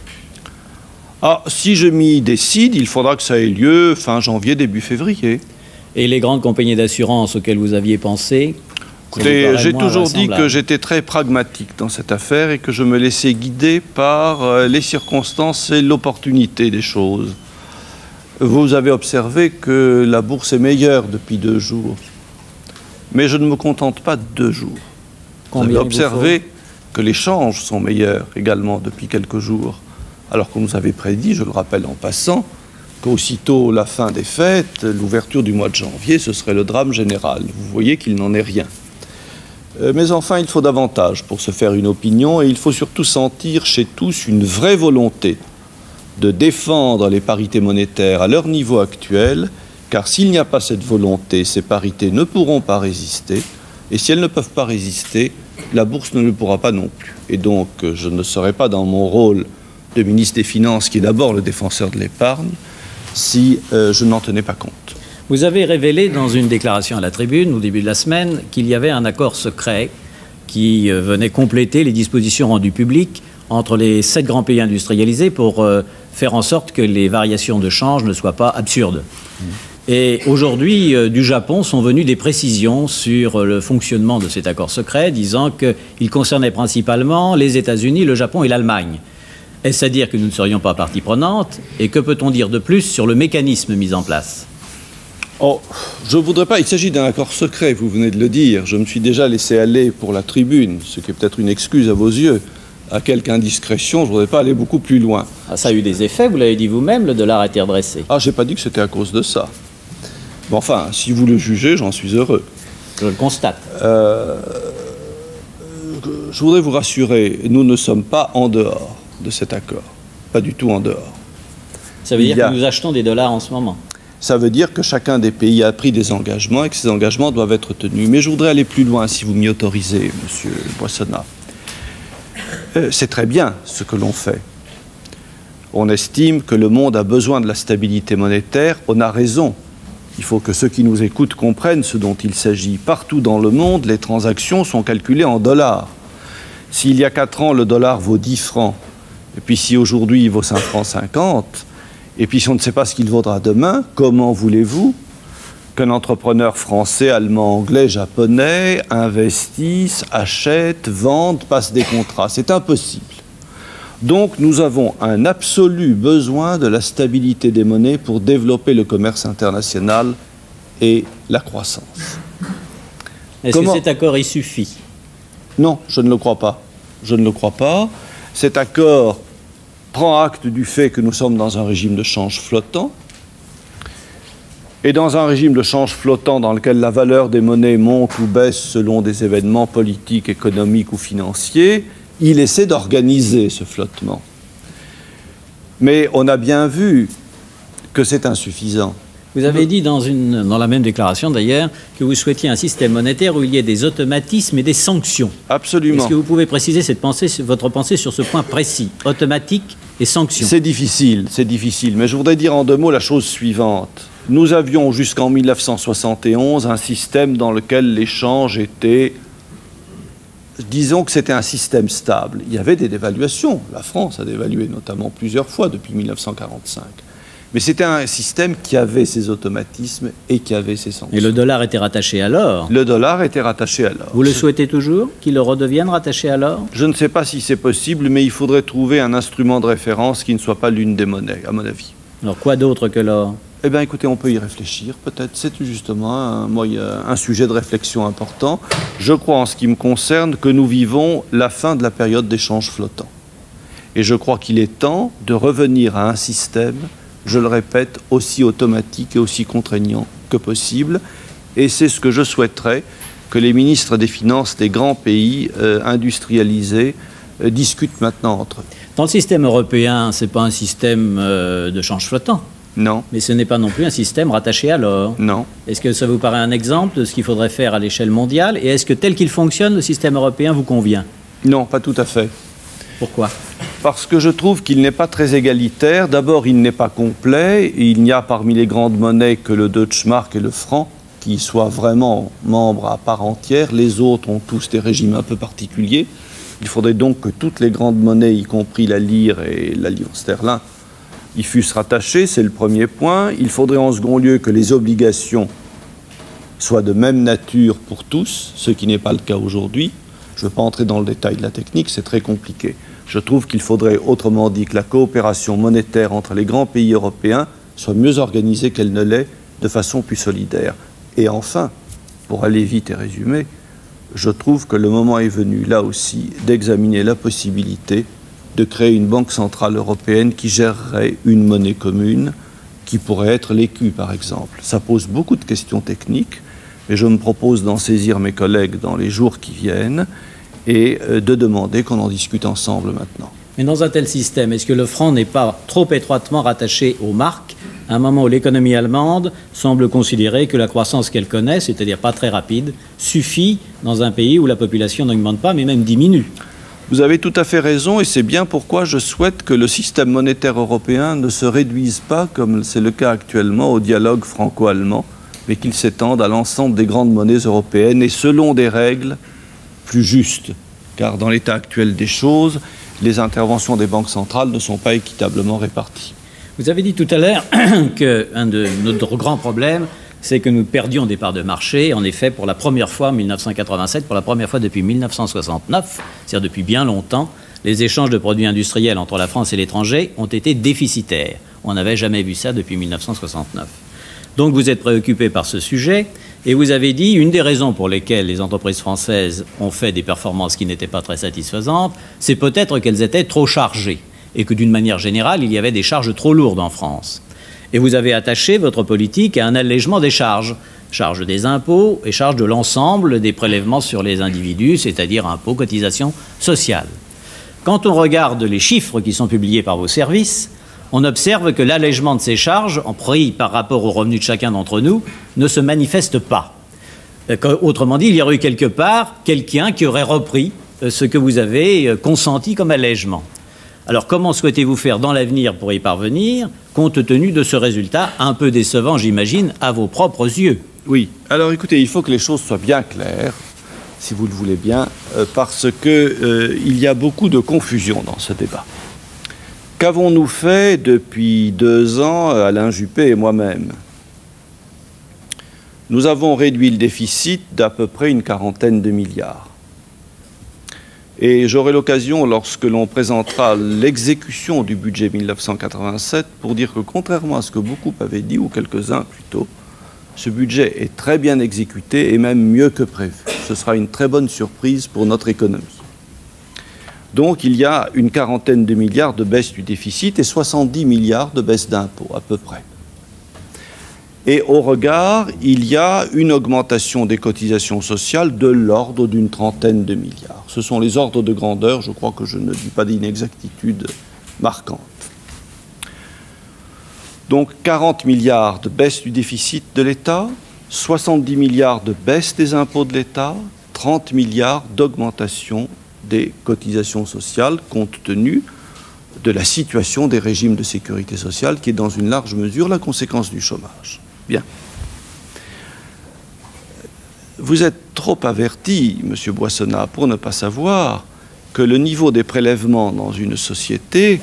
Si je m'y décide, il faudra que ça ait lieu fin janvier, début février. Et les grandes compagnies d'assurance auxquelles vous aviez pensé? Écoutez, j'ai toujours dit que j'étais très pragmatique dans cette affaire et que je me laissais guider par les circonstances et l'opportunité des choses. Vous avez observé que la bourse est meilleure depuis 2 jours. Mais je ne me contente pas de 2 jours. Vous avez observé que les changes sont meilleurs également depuis quelques jours. Alors qu'on nous avait prédit, je le rappelle en passant, qu'aussitôt la fin des fêtes, l'ouverture du mois de janvier, ce serait le drame général. Vous voyez qu'il n'en est rien. Mais enfin, il faut davantage pour se faire une opinion et il faut surtout sentir chez tous une vraie volonté de défendre les parités monétaires à leur niveau actuel, car s'il n'y a pas cette volonté, ces parités ne pourront pas résister, et si elles ne peuvent pas résister, la bourse ne le pourra pas non plus. Et donc, je ne serai pas dans mon rôle de ministre des Finances, qui est d'abord le défenseur de l'épargne, si je n'en tenais pas compte. Vous avez révélé dans une déclaration à la Tribune, au début de la semaine, qu'il y avait un accord secret qui venait compléter les dispositions rendues publiques entre les 7 grands pays industrialisés pour faire en sorte que les variations de change ne soient pas absurdes. Et aujourd'hui, du Japon sont venues des précisions sur le fonctionnement de cet accord secret, disant qu'il concernait principalement les États-Unis, le Japon et l'Allemagne. Est-ce à dire que nous ne serions pas partie prenante? Et que peut-on dire de plus sur le mécanisme mis en place? Je ne voudrais pas, il s'agit d'un accord secret, vous venez de le dire. Je me suis déjà laissé aller pour la Tribune, ce qui est peut-être une excuse à vos yeux, à quelque indiscrétion, je ne voudrais pas aller beaucoup plus loin. Ça a eu des effets, vous l'avez dit vous-même, le dollar a été redressé. Je n'ai pas dit que c'était à cause de ça. Bon, enfin, si vous le jugez, j'en suis heureux. Je le constate. Je voudrais vous rassurer, nous ne sommes pas en dehors de cet accord. Pas du tout en dehors. Ça veut dire que nous achetons des dollars en ce moment? Ça veut dire que chacun des pays a pris des engagements et que ces engagements doivent être tenus. Mais je voudrais aller plus loin, si vous m'y autorisez, Monsieur Boissonnat. C'est très bien ce que l'on fait. On estime que le monde a besoin de la stabilité monétaire. On a raison. Il faut que ceux qui nous écoutent comprennent ce dont il s'agit. Partout dans le monde, les transactions sont calculées en dollars. S'il y a 4 ans, le dollar vaut 10 francs, et puis si aujourd'hui il vaut 5 francs 50, et puis si on ne sait pas ce qu'il vaudra demain, comment voulez-vous qu'un entrepreneur français, allemand, anglais, japonais investisse, achète, vende, passe des contrats? C'est impossible. Donc nous avons un absolu besoin de la stabilité des monnaies pour développer le commerce international et la croissance. Est-ce que cet accord y suffit? Non, je ne le crois pas. Je ne le crois pas. Cet accord prend acte du fait que nous sommes dans un régime de change flottant. Et dans un régime de change flottant dans lequel la valeur des monnaies monte ou baisse selon des événements politiques, économiques ou financiers, il essaie d'organiser ce flottement. Mais on a bien vu que c'est insuffisant. Vous avez dit dans la même déclaration d'ailleurs que vous souhaitiez un système monétaire où il y ait des automatismes et des sanctions. Absolument. Est-ce que vous pouvez préciser votre pensée sur ce point précis, automatique et sanctions? C'est difficile, mais je voudrais dire en 2 mots la chose suivante. Nous avions jusqu'en 1971 un système dans lequel l'échange était disons que c'était un système stable. Il y avait des dévaluations. La France a dévalué notamment plusieurs fois depuis 1945. Mais c'était un système qui avait ses automatismes et qui avait ses sanctions. Et le dollar était rattaché à l'or. Le dollar était rattaché à l'or. Vous le souhaitez toujours, qu'il redevienne rattaché à l'or? Je ne sais pas si c'est possible, mais il faudrait trouver un instrument de référence qui ne soit pas l'une des monnaies, à mon avis. Alors quoi d'autre que l'or? Eh bien, écoutez, on peut y réfléchir, peut-être. C'est justement un sujet de réflexion important. Je crois, en ce qui me concerne, que nous vivons la fin de la période d'échange flottant. Et je crois qu'il est temps de revenir à un système, je le répète, aussi automatique et aussi contraignant que possible. Et c'est ce que je souhaiterais que les ministres des Finances des grands pays industrialisés discutent maintenant entre eux. Dans le système européen, ce n'est pas un système de change flottant. Non. Mais ce n'est pas non plus un système rattaché à l'or. Non. Est-ce que ça vous paraît un exemple de ce qu'il faudrait faire à l'échelle mondiale? Et est-ce que tel qu'il fonctionne, le système européen vous convient? Non, pas tout à fait. Pourquoi? Parce que je trouve qu'il n'est pas très égalitaire. D'abord, il n'est pas complet. Et il n'y a parmi les grandes monnaies que le Deutschmark et le franc qui soient vraiment membres à part entière. Les autres ont tous des régimes un peu particuliers. Il faudrait donc que toutes les grandes monnaies, y compris la lire et la livre sterling, y fussent rattachées. C'est le premier point. Il faudrait en second lieu que les obligations soient de même nature pour tous, ce qui n'est pas le cas aujourd'hui. Je ne veux pas entrer dans le détail de la technique, c'est très compliqué. Je trouve qu'il faudrait, autrement dit, que la coopération monétaire entre les grands pays européens soit mieux organisée qu'elle ne l'est, de façon plus solidaire. Et enfin, pour aller vite et résumer, je trouve que le moment est venu, là aussi, d'examiner la possibilité de créer une banque centrale européenne qui gérerait une monnaie commune, qui pourrait être l'écu, par exemple. Ça pose beaucoup de questions techniques, mais je me propose d'en saisir mes collègues dans les jours qui viennent et de demander qu'on en discute ensemble maintenant. Mais dans un tel système, est-ce que le franc n'est pas trop étroitement rattaché aux marques, à un moment où l'économie allemande semble considérer que la croissance qu'elle connaît, c'est-à-dire pas très rapide, suffit dans un pays où la population n'augmente pas, mais même diminue? Vous avez tout à fait raison, et c'est bien pourquoi je souhaite que le système monétaire européen ne se réduise pas, comme c'est le cas actuellement, au dialogue franco-allemand, mais qu'il s'étende à l'ensemble des grandes monnaies européennes, et selon des règles plus justes. Car dans l'état actuel des choses, les interventions des banques centrales ne sont pas équitablement réparties. Vous avez dit tout à l'heure qu'un de nos grands problèmes, c'est que nous perdions des parts de marché. En effet, pour la première fois en 1987, pour la première fois depuis 1969, c'est-à-dire depuis bien longtemps, les échanges de produits industriels entre la France et l'étranger ont été déficitaires. On n'avait jamais vu ça depuis 1969. Donc vous êtes préoccupé par ce sujet et vous avez dit une des raisons pour lesquelles les entreprises françaises ont fait des performances qui n'étaient pas très satisfaisantes, c'est peut-être qu'elles étaient trop chargées et que d'une manière générale, il y avait des charges trop lourdes en France. Et vous avez attaché votre politique à un allègement des charges, charges des impôts et charges de l'ensemble des prélèvements sur les individus, c'est-à-dire impôts, cotisations sociales. Quand on regarde les chiffres qui sont publiés par vos services, on observe que l'allègement de ces charges, en prix par rapport aux revenus de chacun d'entre nous, ne se manifeste pas. Autrement dit, il y aurait eu quelque part quelqu'un qui aurait repris ce que vous avez consenti comme allègement. Alors comment souhaitez-vous faire dans l'avenir pour y parvenir, compte tenu de ce résultat un peu décevant, j'imagine, à vos propres yeux? Oui, alors écoutez, il faut que les choses soient bien claires, si vous le voulez bien, parce qu'il y a beaucoup de confusion dans ce débat. Qu'avons-nous fait depuis 2 ans, Alain Juppé et moi-même? Nous avons réduit le déficit d'à peu près une 40aine de milliards. Et j'aurai l'occasion, lorsque l'on présentera l'exécution du budget 1987, pour dire que contrairement à ce que beaucoup avaient dit, ou quelques-uns plutôt, ce budget est très bien exécuté et même mieux que prévu. Ce sera une très bonne surprise pour notre économie. Donc il y a une 40aine de milliards de baisse du déficit et 70 milliards de baisse d'impôts, à peu près. Et au regard, il y a une augmentation des cotisations sociales de l'ordre d'une 30aine de milliards. Ce sont les ordres de grandeur, je crois que je ne dis pas d'inexactitude marquante. Donc 40 milliards de baisse du déficit de l'État, 70 milliards de baisse des impôts de l'État, 30 milliards d'augmentation des cotisations sociales, compte tenu de la situation des régimes de sécurité sociale, qui est dans une large mesure la conséquence du chômage. Bien. vous êtes trop averti, Monsieur Boissonnat, pour ne pas savoir que le niveau des prélèvements dans une société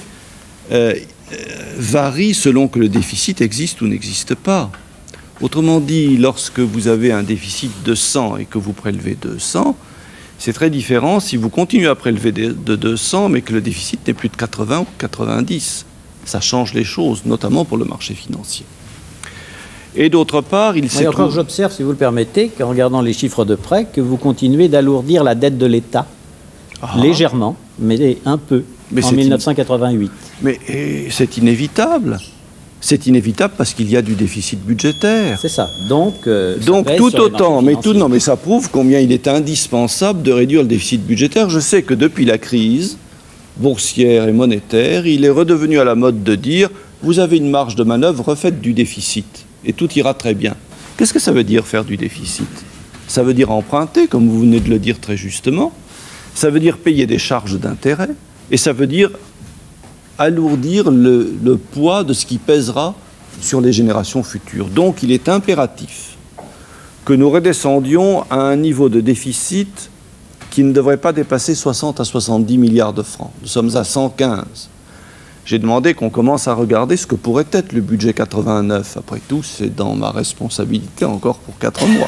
varie selon que le déficit existe ou n'existe pas. Autrement dit, lorsque vous avez un déficit de 100 et que vous prélevez 200, c'est très différent si vous continuez à prélever de 200 mais que le déficit n'est plus de 80 ou 90. Ça change les choses, notamment pour le marché financier. Et d'autre part, j'observe, si vous le permettez, qu'en regardant les chiffres de prêt, que vous continuez d'alourdir la dette de l'État, légèrement, mais un peu, en 1988. Mais c'est inévitable. C'est inévitable parce qu'il y a du déficit budgétaire. C'est ça. Donc tout autant, mais ça prouve combien il est indispensable de réduire le déficit budgétaire. Je sais que depuis la crise boursière et monétaire, il est redevenu à la mode de dire « vous avez une marge de manœuvre, refaites du déficit et tout ira très bien ». Qu'est-ce que ça veut dire faire du déficit? Ça veut dire emprunter, comme vous venez de le dire très justement. Ça veut dire payer des charges d'intérêt et ça veut dire alourdir le poids de ce qui pèsera sur les générations futures. Donc il est impératif que nous redescendions à un niveau de déficit qui ne devrait pas dépasser 60 à 70 milliards de francs. Nous sommes à 115. J'ai demandé qu'on commence à regarder ce que pourrait être le budget 89. Après tout, c'est dans ma responsabilité encore pour 4 mois.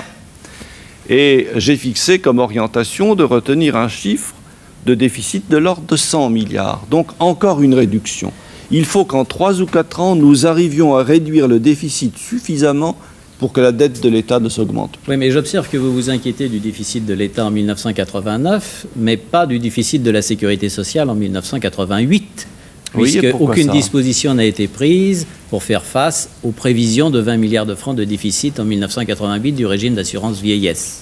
Et j'ai fixé comme orientation de retenir un chiffre de déficit de l'ordre de 100 milliards. Donc encore une réduction. Il faut qu'en 3 ou 4 ans, nous arrivions à réduire le déficit suffisamment pour que la dette de l'État ne s'augmente plus. Oui, mais j'observe que vous vous inquiétez du déficit de l'État en 1989, mais pas du déficit de la sécurité sociale en 1988, puisque aucune disposition n'a été prise pour faire face aux prévisions de 20 milliards de francs de déficit en 1988 du régime d'assurance vieillesse.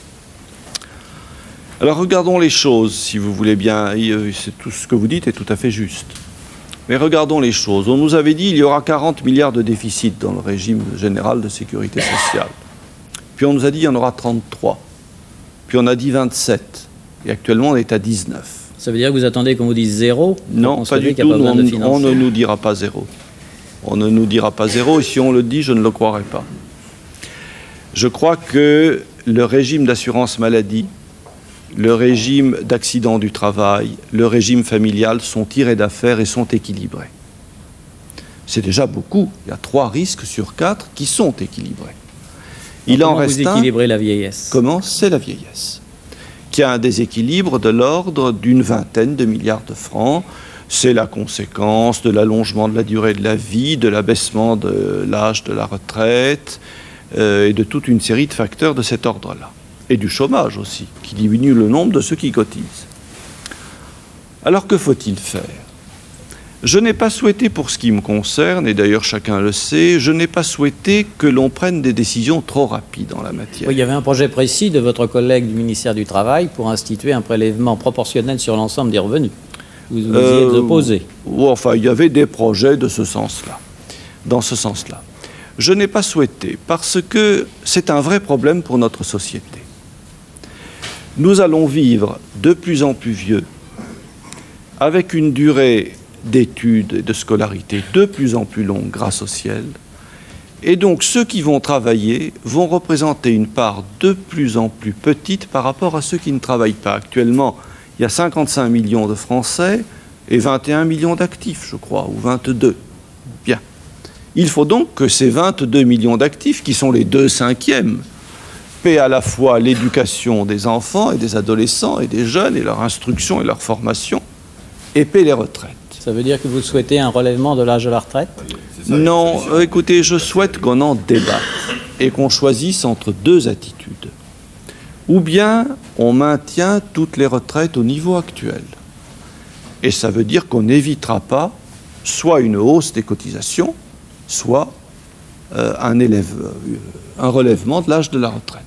Alors regardons les choses, si vous voulez bien. C'est tout ce que vous dites est tout à fait juste. Mais regardons les choses. On nous avait dit qu'il y aura 40 milliards de déficit dans le régime général de sécurité sociale. Puis on nous a dit qu'il y en aura 33. Puis on a dit 27. Et actuellement, on est à 19. Ça veut dire que vous attendez qu'on vous dise 0? Non, pas du tout. On ne nous dira pas 0. On ne nous dira pas 0. Et si on le dit, je ne le croirai pas. Je crois que le régime d'assurance maladie, le régime d'accident du travail, le régime familial sont tirés d'affaire et sont équilibrés. C'est déjà beaucoup. Il y a 3 risques sur 4 qui sont équilibrés. Comment vous équilibrez la vieillesse? Comment? C'est la vieillesse, qui a un déséquilibre de l'ordre d'une vingtaine de milliards de francs. C'est la conséquence de l'allongement de la durée de la vie, de l'abaissement de l'âge de la retraite et de toute une série de facteurs de cet ordre-là. Et du chômage aussi, qui diminue le nombre de ceux qui cotisent. Alors que faut-il faire? Je n'ai pas souhaité, pour ce qui me concerne, et d'ailleurs chacun le sait, je n'ai pas souhaité que l'on prenne des décisions trop rapides en la matière. Oui, il y avait un projet précis de votre collègue du ministère du Travail pour instituer un prélèvement proportionnel sur l'ensemble des revenus. Vous vous y êtes opposé. Enfin, il y avait des projets de ce sens-là, dans ce sens-là. Je n'ai pas souhaité, parce que c'est un vrai problème pour notre société. Nous allons vivre de plus en plus vieux, avec une durée d'études et de scolarité de plus en plus longue grâce au ciel. Et donc ceux qui vont travailler vont représenter une part de plus en plus petite par rapport à ceux qui ne travaillent pas. Actuellement, il y a 55 millions de Français et 21 millions d'actifs, je crois, ou 22. Bien. Il faut donc que ces 22 millions d'actifs, qui sont les 2/5, paient à la fois l'éducation des enfants et des adolescents et des jeunes et leur instruction et leur formation, et paient les retraites. Ça veut dire que vous souhaitez un relèvement de l'âge de la retraite? Non, écoutez, je souhaite qu'on en débatte et qu'on choisisse entre 2 attitudes. Ou bien on maintient toutes les retraites au niveau actuel. Et ça veut dire qu'on n'évitera pas soit une hausse des cotisations, soit un relèvement de l'âge de la retraite.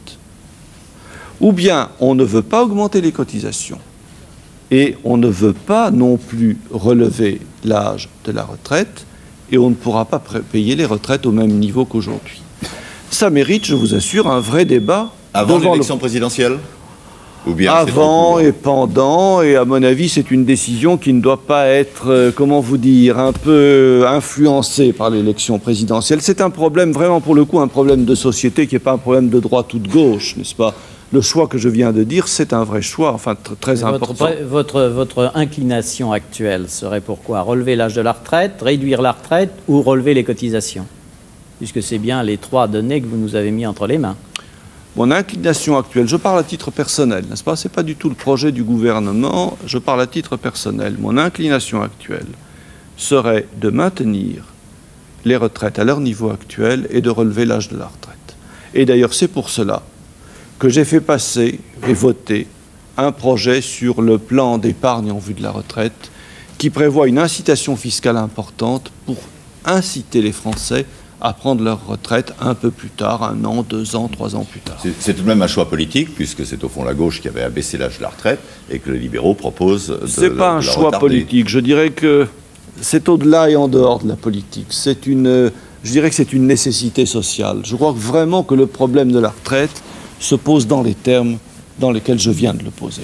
Ou bien on ne veut pas augmenter les cotisations et on ne veut pas non plus relever l'âge de la retraite et on ne pourra pas payer les retraites au même niveau qu'aujourd'hui. Ça mérite, je vous assure, un vrai débat. Avant l'élection présidentielle? Ou bien avant et pendant, et à mon avis, c'est une décision qui ne doit pas être, comment vous dire, un peu influencée par l'élection présidentielle. C'est un problème, vraiment pour le coup, un problème de société qui n'est pas un problème de droite ou de gauche, n'est-ce pas? le choix que je viens de dire, c'est un vrai choix, enfin très important. Votre inclination actuelle serait pourquoi? Relever l'âge de la retraite, réduire la retraite ou relever les cotisations? Puisque c'est bien les trois données que vous nous avez mis entre les mains. Mon inclination actuelle, je parle à titre personnel, n'est-ce pas? Ce n'est pas du tout le projet du gouvernement, je parle à titre personnel. Mon inclination actuelle serait de maintenir les retraites à leur niveau actuel et de relever l'âge de la retraite. Et d'ailleurs, c'est pour cela que j'ai fait passer et voter un projet sur le plan d'épargne en vue de la retraite qui prévoit une incitation fiscale importante pour inciter les Français à prendre leur retraite un peu plus tard, 1 an, 2 ans, 3 ans plus tard. C'est tout de même un choix politique, puisque c'est au fond la gauche qui avait abaissé l'âge de la retraite et que les libéraux proposent de c'est pas un choix politique, je dirais que c'est au-delà et en dehors de la politique. Je dirais que c'est une nécessité sociale. Je crois vraiment que le problème de la retraite se pose dans les termes dans lesquels je viens de le poser.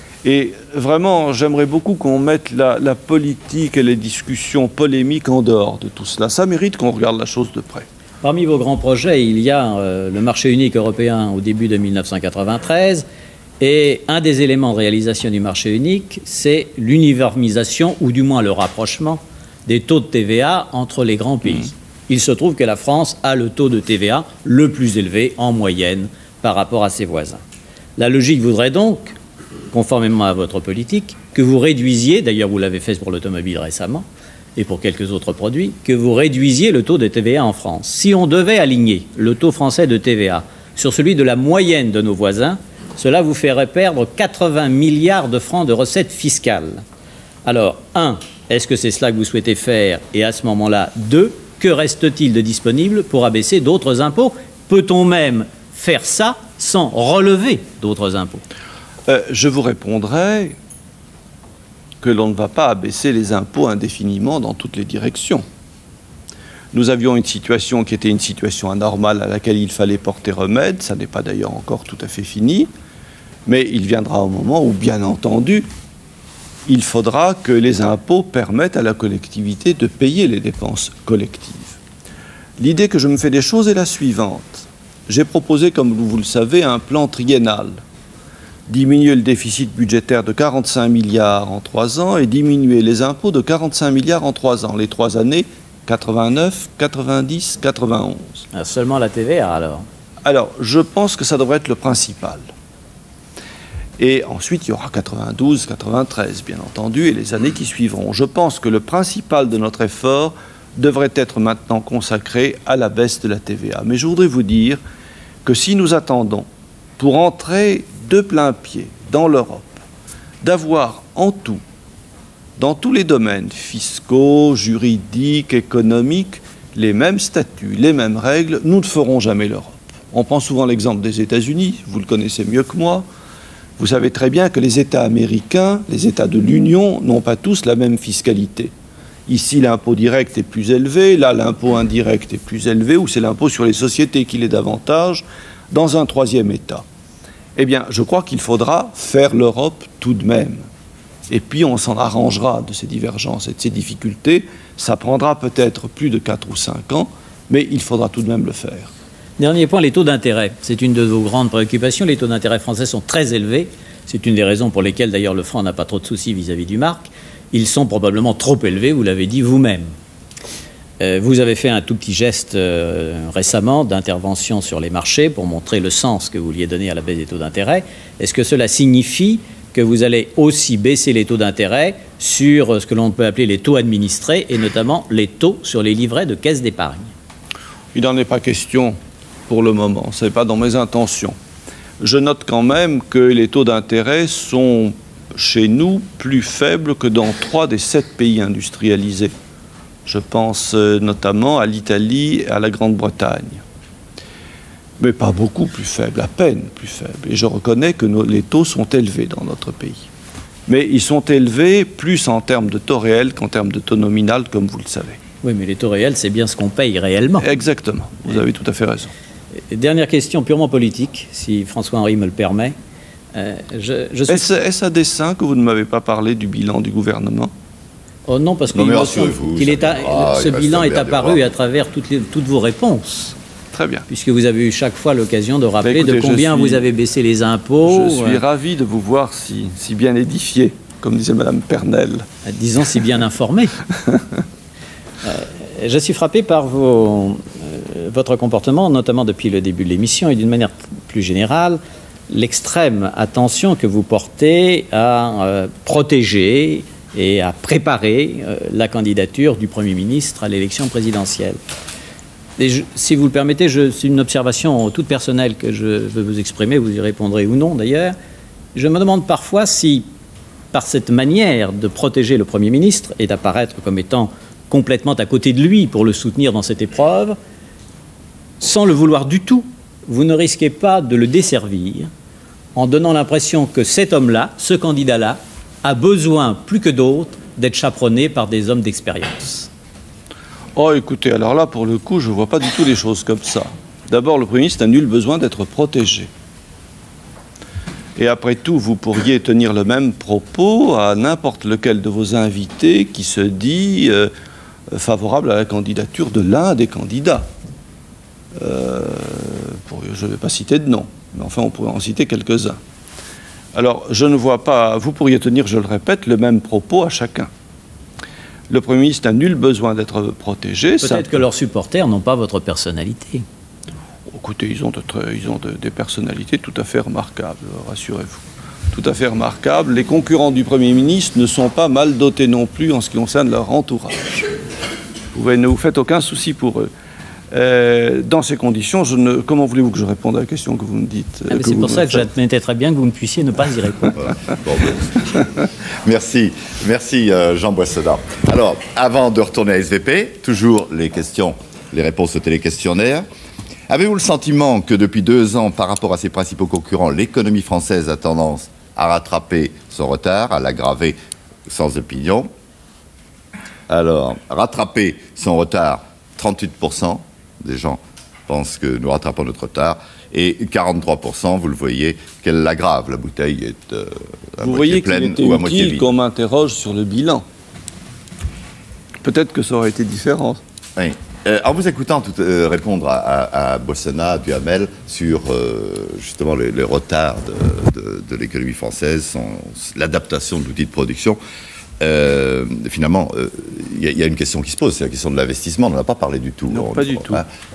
Et vraiment, j'aimerais beaucoup qu'on mette la politique et les discussions polémiques en dehors de tout cela. Ça mérite qu'on regarde la chose de près. Parmi vos grands projets, il y a le marché unique européen au début de 1993. Et un des éléments de réalisation du marché unique, c'est l'uniformisation, ou du moins le rapprochement, des taux de TVA entre les grands pays. Il se trouve que la France a le taux de TVA le plus élevé en moyenne par rapport à ses voisins. La logique voudrait donc, conformément à votre politique, que vous réduisiez, d'ailleurs vous l'avez fait pour l'automobile récemment, et pour quelques autres produits, que vous réduisiez le taux de TVA en France. Si on devait aligner le taux français de TVA sur celui de la moyenne de nos voisins, cela vous ferait perdre 80 milliards de francs de recettes fiscales. Alors, 1, est-ce que c'est cela que vous souhaitez faire? Et à ce moment-là, 2, que reste-t-il de disponible pour abaisser d'autres impôts? Peut-on même faire ça sans relever d'autres impôts? Je vous répondrai que l'on ne va pas abaisser les impôts indéfiniment dans toutes les directions. Nous avions une situation qui était une situation anormale à laquelle il fallait porter remède. Ça n'est pas d'ailleurs encore tout à fait fini. Mais il viendra un moment où, bien entendu, il faudra que les impôts permettent à la collectivité de payer les dépenses collectives. L'idée que je me fais des choses est la suivante. J'ai proposé, comme vous le savez, un plan triennal. Diminuer le déficit budgétaire de 45 milliards en 3 ans et diminuer les impôts de 45 milliards en 3 ans. Les 3 années, 89, 90, 91. Ah, seulement la TVA, alors? Alors, je pense que ça devrait être le principal. Et ensuite, il y aura 92, 93, bien entendu, et les années qui suivront. Je pense que le principal de notre effort devrait être maintenant consacré à la baisse de la TVA. Mais je voudrais vous dire que si nous attendons, pour entrer de plein pied dans l'Europe, d'avoir en tout, dans tous les domaines fiscaux, juridiques, économiques, les mêmes statuts, les mêmes règles, nous ne ferons jamais l'Europe. On prend souvent l'exemple des États-Unis, vous le connaissez mieux que moi. Vous savez très bien que les États américains, les États de l'Union, n'ont pas tous la même fiscalité. Ici, l'impôt direct est plus élevé, là, l'impôt indirect est plus élevé, ou c'est l'impôt sur les sociétés qui l'est davantage, dans un troisième État. Eh bien, je crois qu'il faudra faire l'Europe tout de même. Et puis, on s'en arrangera de ces divergences et de ces difficultés. Ça prendra peut-être plus de 4 ou 5 ans, mais il faudra tout de même le faire. Dernier point, les taux d'intérêt. C'est une de vos grandes préoccupations. Les taux d'intérêt français sont très élevés. C'est une des raisons pour lesquelles, d'ailleurs, le franc n'a pas trop de soucis vis-à-vis du mark. Ils sont probablement trop élevés, vous l'avez dit vous-même. Vous avez fait un tout petit geste récemment d'intervention sur les marchés pour montrer le sens que vous vouliez donner à la baisse des taux d'intérêt. Est-ce que cela signifie que vous allez aussi baisser les taux d'intérêt sur ce que l'on peut appeler les taux administrés et notamment les taux sur les livrets de caisse d'épargne? Il n'en est pas question pour le moment, ce n'est pas dans mes intentions. Je note quand même que les taux d'intérêt sont chez nous plus faibles que dans 3 des 7 pays industrialisés. Je pense notamment à l'Italie et à la Grande-Bretagne. Mais pas beaucoup plus faibles, à peine plus faibles. Et je reconnais que les taux sont élevés dans notre pays. Mais ils sont élevés plus en termes de taux réels qu'en termes de taux nominal, comme vous le savez. Oui, mais les taux réels, c'est bien ce qu'on paye réellement. Exactement, vous avez tout à fait raison. Dernière question purement politique, si François-Henri me le permet. Est-ce à dessein que vous ne m'avez pas parlé du bilan du gouvernement? Oh non, parce que ce bilan est apparu à travers toutes vos réponses. Très bien. Puisque vous avez eu chaque fois l'occasion de rappeler Écoutez, de combien vous avez baissé les impôts. Je suis ravi de vous voir si bien édifié, comme disait Madame Pernelle. Disons si bien informé. Je suis frappé par votre comportement, notamment depuis le début de l'émission et d'une manière plus générale, l'extrême attention que vous portez à protéger et à préparer la candidature du Premier ministre à l'élection présidentielle. Et si vous le permettez, c'est une observation toute personnelle que je veux vous exprimer, vous y répondrez ou non d'ailleurs. Je me demande parfois si, par cette manière de protéger le Premier ministre et d'apparaître comme étant complètement à côté de lui pour le soutenir dans cette épreuve, sans le vouloir du tout, vous ne risquez pas de le desservir en donnant l'impression que cet homme-là, ce candidat-là, a besoin plus que d'autres d'être chaperonné par des hommes d'expérience. Oh, écoutez, alors là, pour le coup, je ne vois pas du tout les choses comme ça. D'abord, le Premier ministre n'a nul besoin d'être protégé. Et après tout, vous pourriez tenir le même propos à n'importe lequel de vos invités qui se dit favorable à la candidature de l'un des candidats. Je ne vais pas citer de nom, mais enfin, on pourrait en citer quelques-uns. Alors, je ne vois pas, vous pourriez tenir, je le répète, le même propos à chacun. Le Premier ministre n'a nul besoin d'être protégé. Peut-être que leurs supporters n'ont pas votre personnalité. Écoutez, ils ont des personnalités tout à fait remarquables, rassurez-vous. Tout à fait remarquables. Les concurrents du Premier ministre ne sont pas mal dotés non plus en ce qui concerne leur entourage. Ne vous faites aucun souci pour eux. Dans ces conditions, comment voulez-vous que je réponde à la question que vous me dites? C'est pour ça que j'admettais très bien que vous ne puissiez ne pas y répondre. Merci Jean Boissonnat. Alors, avant de retourner à SVP, toujours les réponses au téléquestionnaire. Avez-vous le sentiment que depuis 2 ans, par rapport à ses principaux concurrents, l'économie française a tendance à rattraper son retard, à l'aggraver sans opinion? Alors, rattraper son retard, 38% des gens pensent que nous rattrapons notre retard, et 43%, vous le voyez, qu'elle l'aggrave. La bouteille est à moitié pleine ou à moitié vide. Vous voyez qu'il était utile qu'on m'interroge sur le bilan. Peut-être que ça aurait été différent. Oui. En vous écoutant répondre à Boissonnat, Duhamel, sur justement les retards de l'économie française, l'adaptation de l'outil de production, finalement, il y a une question qui se pose, c'est la question de l'investissement. On n'en a pas parlé du tout. Non, pas du tout.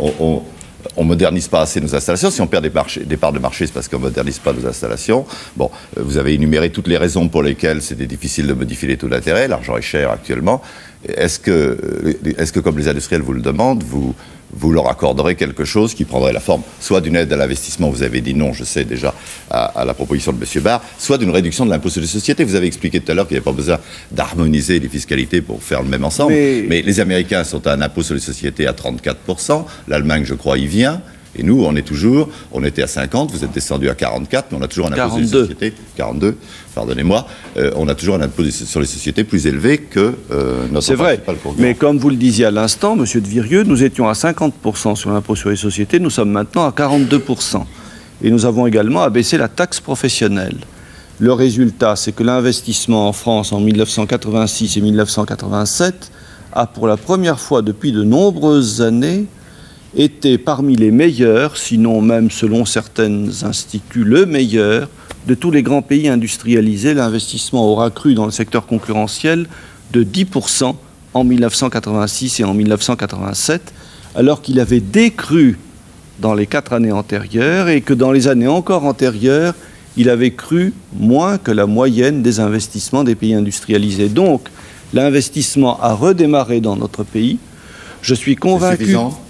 On ne modernise pas assez nos installations. Si on perd des parts de marché, c'est parce qu'on ne modernise pas nos installations. Bon, vous avez énuméré toutes les raisons pour lesquelles c'était difficile de modifier les taux d'intérêt. L'argent est cher actuellement. Est-ce que, comme les industriels vous le demandent, vous leur accorderez quelque chose qui prendrait la forme soit d'une aide à l'investissement, vous avez dit non, je sais déjà, à la proposition de M. Barre, soit d'une réduction de l'impôt sur les sociétés. Vous avez expliqué tout à l'heure qu'il n'y avait pas besoin d'harmoniser les fiscalités pour faire le même ensemble. Mais les Américains sont à un impôt sur les sociétés à 34%. L'Allemagne, je crois, y vient. Et nous, on était à 50, vous êtes descendu à 44, mais on a toujours un impôt sur les sociétés, 42, pardonnez-moi, on a toujours un impôt sur les sociétés plus élevé que notre principal concurrent. Mais comme vous le disiez à l'instant, Monsieur de Virieu, nous étions à 50% sur l'impôt sur les sociétés, nous sommes maintenant à 42%. Et nous avons également abaissé la taxe professionnelle. Le résultat, c'est que l'investissement en France en 1986 et 1987 a, pour la première fois depuis de nombreuses années, était parmi les meilleurs, sinon même selon certains instituts le meilleur, de tous les grands pays industrialisés. L'investissement aura cru dans le secteur concurrentiel de 10% en 1986 et en 1987, alors qu'il avait décru dans les 4 années antérieures et que dans les années encore antérieures, il avait cru moins que la moyenne des investissements des pays industrialisés. Donc, l'investissement a redémarré dans notre pays. Je suis convaincu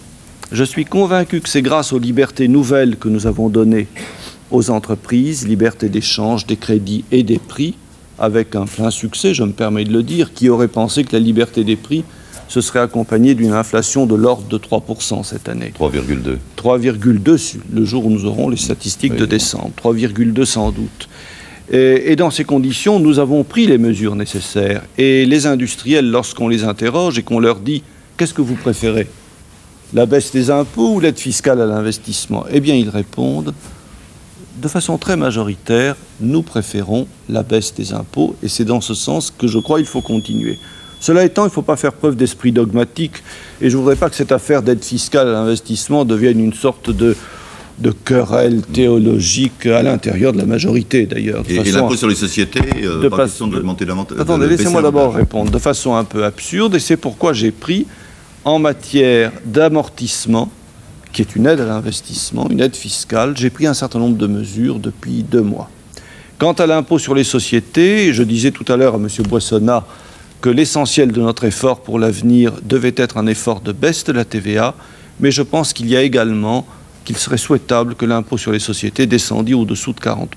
que c'est grâce aux libertés nouvelles que nous avons données aux entreprises, liberté d'échange, des crédits et des prix, avec un plein succès, je me permets de le dire. Qui aurait pensé que la liberté des prix se serait accompagnée d'une inflation de l'ordre de 3% cette année? 3,2. 3,2 le jour où nous aurons les statistiques de décembre. 3,2 sans doute. Et dans ces conditions, nous avons pris les mesures nécessaires. Et les industriels, lorsqu'on les interroge et qu'on leur dit « Qu'est-ce que vous préférez ? La baisse des impôts ou l'aide fiscale à l'investissement ?» Eh bien, ils répondent de façon très majoritaire, nous préférons la baisse des impôts, et c'est dans ce sens que je crois qu'il faut continuer. Cela étant, il ne faut pas faire preuve d'esprit dogmatique, et je ne voudrais pas que cette affaire d'aide fiscale à l'investissement devienne une sorte de querelle théologique à l'intérieur de la majorité, d'ailleurs. Et l'impôt sur les sociétés, pas question d'augmenter davantage. Attendez, laissez-moi d'abord répondre de façon un peu absurde, et c'est pourquoi j'ai pris, en matière d'amortissement, qui est une aide à l'investissement, une aide fiscale, j'ai pris un certain nombre de mesures depuis 2 mois. Quant à l'impôt sur les sociétés, je disais tout à l'heure à M. Boissonnat que l'essentiel de notre effort pour l'avenir devait être un effort de baisse de la TVA, mais je pense qu'il y a également qu'il serait souhaitable que l'impôt sur les sociétés descendît au-dessous de 40%.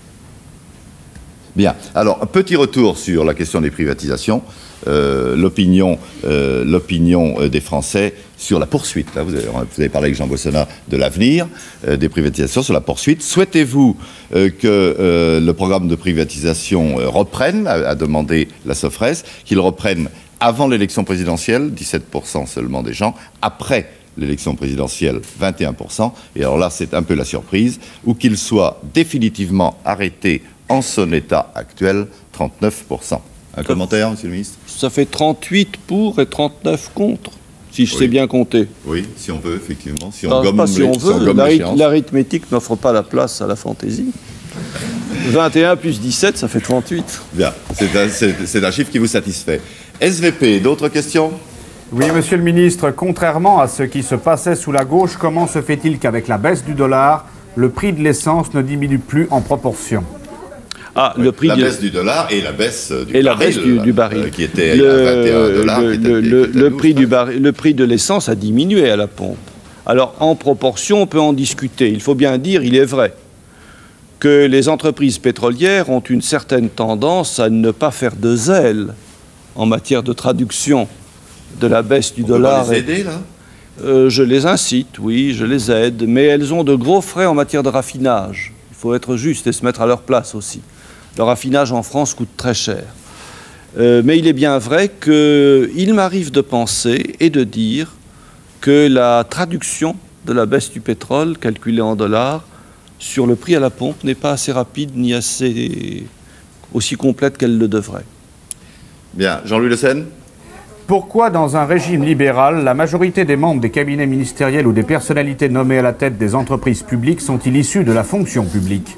Bien. Alors, un petit retour sur la question des privatisations. L'opinion des Français sur la poursuite. Là, vous avez parlé avec Jean Boissonnat de l'avenir des privatisations, sur la poursuite. Souhaitez-vous que le programme de privatisation reprenne, a demandé la Sofres, qu'il reprenne avant l'élection présidentielle, 17% seulement des gens, après l'élection présidentielle, 21%, et alors là, c'est un peu la surprise, ou qu'il soit définitivement arrêté en son état actuel, 39%. Un commentaire, Monsieur le Ministre? Ça fait 38 pour et 39 contre, si je sais bien compter. Oui, si on veut, effectivement. Si on Non, gomme pas si on veut, l'échéance. l'arithmétique n'offre pas la place à la fantaisie. 21 plus 17, ça fait 38. Bien, c'est un chiffre qui vous satisfait. SVP, d'autres questions? Oui, Monsieur le Ministre, contrairement à ce qui se passait sous la gauche, comment se fait-il qu'avec la baisse du dollar, le prix de l'essence ne diminue plus en proportion? Le prix baisse du dollar et la baisse du baril. Qui était à 21 dollars. Le prix de l'essence a diminué à la pompe. Alors, en proportion, on peut en discuter. Il faut bien dire, il est vrai, que les entreprises pétrolières ont une certaine tendance à ne pas faire de zèle en matière de traduction de la baisse du dollar. On peut les aider, là? Je les incite, oui, je les aide, mais elles ont de gros frais en matière de raffinage. Il faut être juste et se mettre à leur place aussi. Le raffinage en France coûte très cher. Mais il est bien vrai qu'il m'arrive de penser et de dire que la traduction de la baisse du pétrole, calculée en dollars, sur le prix à la pompe n'est pas assez rapide ni aussi complète qu'elle le devrait. Bien. Jean-Louis Le Senne? Pourquoi, dans un régime libéral, la majorité des membres des cabinets ministériels ou des personnalités nommées à la tête des entreprises publiques sont-ils issus de la fonction publique?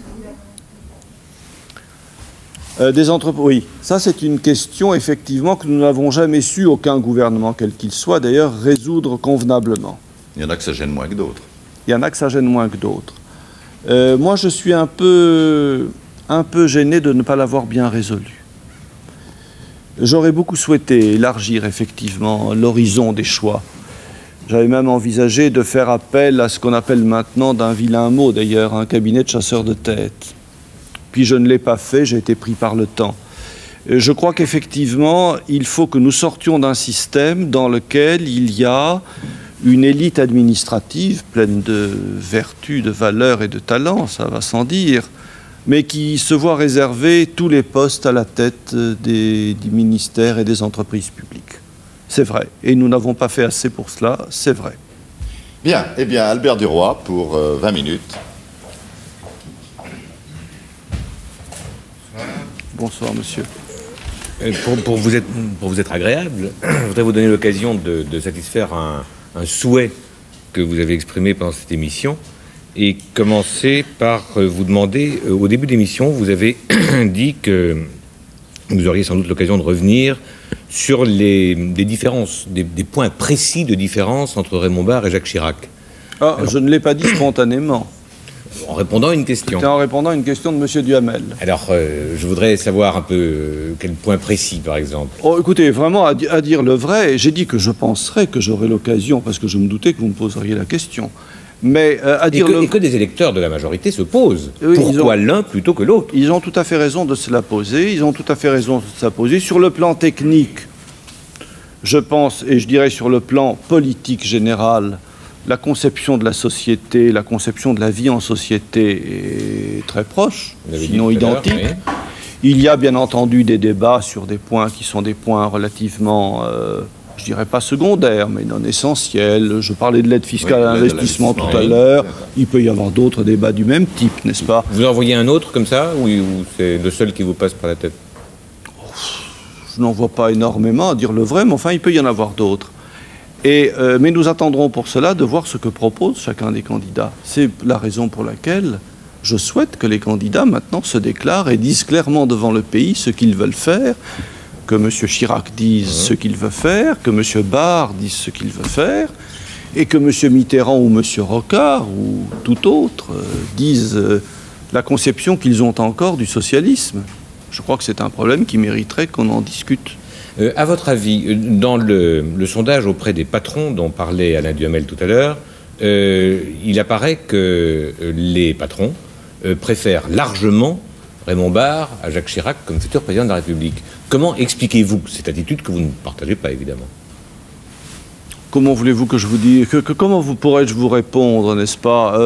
Oui, ça c'est une question effectivement que nous n'avons jamais su, aucun gouvernement quel qu'il soit d'ailleurs, résoudre convenablement. Il y en a que ça gêne moins que d'autres. Il y en a que ça gêne moins que d'autres. Moi je suis un peu gêné de ne pas l'avoir bien résolu. J'aurais beaucoup souhaité élargir effectivement l'horizon des choix. J'avais même envisagé de faire appel à ce qu'on appelle maintenant, d'un vilain mot d'ailleurs, un cabinet de chasseurs de tête. Puis je ne l'ai pas fait, j'ai été pris par le temps. Je crois qu'effectivement, il faut que nous sortions d'un système dans lequel il y a une élite administrative pleine de vertus, de valeurs et de talents, ça va sans dire, mais qui se voit réserver tous les postes à la tête des ministères et des entreprises publiques. C'est vrai. Et nous n'avons pas fait assez pour cela, c'est vrai. Bien. Eh bien, Albert Duroy, pour 20 minutes. Bonsoir, monsieur. Pour vous être agréable, je voudrais vous donner l'occasion de satisfaire un souhait que vous avez exprimé pendant cette émission et commencer par vous demander, au début de l'émission, vous avez dit que vous auriez sans doute l'occasion de revenir sur des différences, des points précis de différence entre Raymond Barre et Jacques Chirac. Alors, je ne l'ai pas dit spontanément. En répondant à une question. C'était en répondant à une question de M. Duhamel. Alors, je voudrais savoir un peu quel point précis, par exemple. Oh, écoutez, vraiment, à dire le vrai, j'ai dit que je penserais que j'aurais l'occasion, parce que je me doutais que vous me poseriez la question. Mais à dire et que des électeurs de la majorité se posent. Oui, pourquoi l'un plutôt que l'autre? Ils ont tout à fait raison de se la poser. Ils ont tout à fait raison de se la poser. Sur le plan technique, je pense, et je dirais sur le plan politique général, la conception de la société, la conception de la vie en société est très proche, sinon identique. Oui. Il y a bien entendu des débats sur des points qui sont des points relativement, je dirais pas secondaires, mais non essentiels. Je parlais de l'aide fiscale à l'investissement tout à l'heure. Il peut y avoir d'autres débats du même type, n'est-ce pas? Vous en voyez un autre comme ça, ou c'est le seul qui vous passe par la tête? je n'en vois pas énormément, à dire le vrai, mais enfin, il peut y en avoir d'autres. Mais nous attendrons pour cela de voir ce que propose chacun des candidats. C'est la raison pour laquelle je souhaite que les candidats maintenant se déclarent et disent clairement devant le pays ce qu'ils veulent faire, que M. Chirac dise ce qu'il veut faire, que M. Barre dise ce qu'il veut faire, et que M. Mitterrand ou M. Rocard ou tout autre disent la conception qu'ils ont encore du socialisme. Je crois que c'est un problème qui mériterait qu'on en discute. À votre avis, dans le sondage auprès des patrons dont parlait Alain Duhamel tout à l'heure, il apparaît que les patrons préfèrent largement Raymond Barre à Jacques Chirac comme futur président de la République. Comment expliquez-vous cette attitude que vous ne partagez pas, évidemment? Comment voulez-vous que je vous dise comment pourrais-je vous répondre, n'est-ce pas?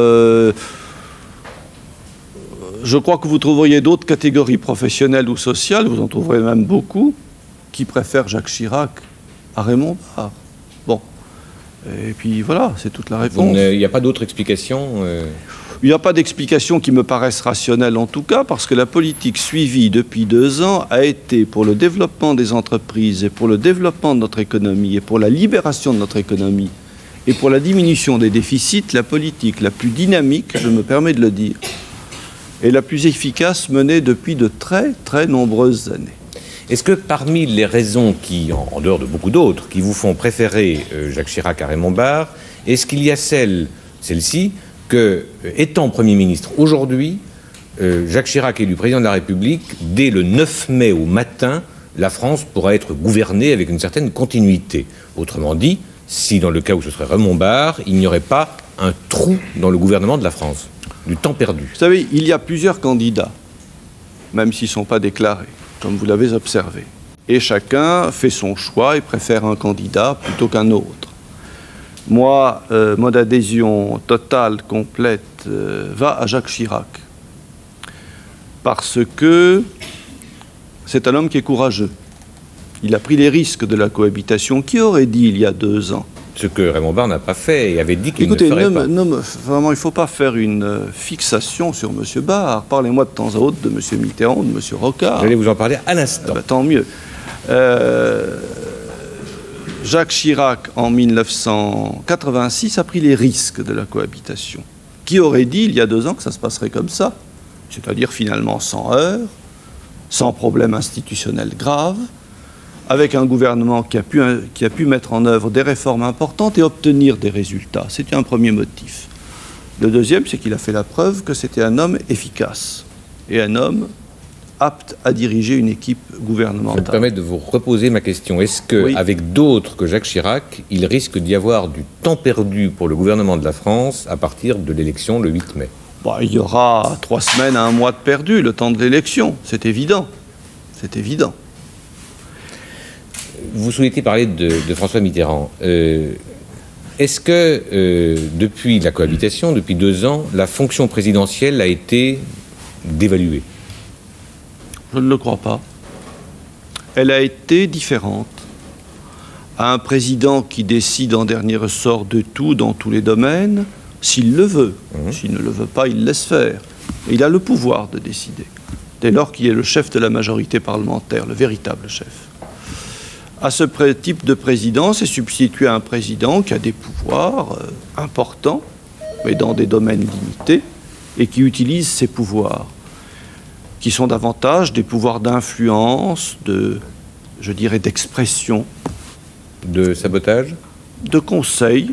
Je crois que vous trouveriez d'autres catégories professionnelles ou sociales, vous en trouverez même beaucoup, qui préfèrent Jacques Chirac à Raymond Barre. Bon. Et puis voilà, c'est toute la réponse. Il n'y a pas d'autre explication Il n'y a pas d'explication qui me paraisse rationnelle en tout cas, parce que la politique suivie depuis 2 ans a été pour le développement des entreprises et pour le développement de notre économie et pour la libération de notre économie et pour la diminution des déficits, la politique la plus dynamique, je me permets de le dire, et la plus efficace menée depuis de très très nombreuses années. Est-ce que parmi les raisons qui, en dehors de beaucoup d'autres, qui vous font préférer Jacques Chirac à Raymond Barre, est-ce qu'il y a celle-ci que, étant Premier ministre aujourd'hui, Jacques Chirac élu président de la République, dès le 9 mai au matin, la France pourra être gouvernée avec une certaine continuité. Autrement dit, si dans le cas où ce serait Raymond Barre, il n'y aurait pas un trou dans le gouvernement de la France, du temps perdu. Vous savez, il y a plusieurs candidats, même s'ils ne sont pas déclarés, comme vous l'avez observé. Et chacun fait son choix et préfère un candidat plutôt qu'un autre. Moi, mon adhésion totale, complète, va à Jacques Chirac. Parce que c'est un homme qui est courageux. Il a pris les risques de la cohabitation. Qui aurait dit il y a 2 ans? Ce que Raymond Barre n'a pas fait et avait dit qu'il Écoutez, ne ferait pas. Vraiment, il ne faut pas faire une fixation sur M. Barre. Parlez-moi de temps à autre de M. Mitterrand ou de M. Rocard. J'allais vous en parler à l'instant. Tant mieux. Jacques Chirac, en 1986, a pris les risques de la cohabitation. Qui aurait dit, il y a 2 ans, que ça se passerait comme ça? C'est-à-dire, finalement, sans heurts, sans problème institutionnel grave, avec un gouvernement qui a pu mettre en œuvre des réformes importantes et obtenir des résultats. C'était un premier motif. Le deuxième, c'est qu'il a fait la preuve que c'était un homme efficace et un homme apte à diriger une équipe gouvernementale. Ça me permet de vous reposer ma question. Est-ce qu'avec d'autres que Jacques Chirac, il risque d'y avoir du temps perdu pour le gouvernement de la France à partir de l'élection le 8 mai? Il y aura 3 semaines à 1 mois de perdu, le temps de l'élection. C'est évident. C'est évident. Vous souhaitez parler de François Mitterrand. Est-ce que, depuis la cohabitation, depuis 2 ans, la fonction présidentielle a été dévaluée? Je ne le crois pas. Elle a été différente. À un président qui décide en dernier ressort de tout dans tous les domaines, s'il le veut. S'il ne le veut pas, il laisse faire. Et il a le pouvoir de décider, dès lors qu'il est le chef de la majorité parlementaire, le véritable chef. À ce type de président, c'est substitué à un président qui a des pouvoirs importants, mais dans des domaines limités, et qui utilise ces pouvoirs, qui sont davantage des pouvoirs d'influence, je dirais, d'expression. De sabotage? De conseil.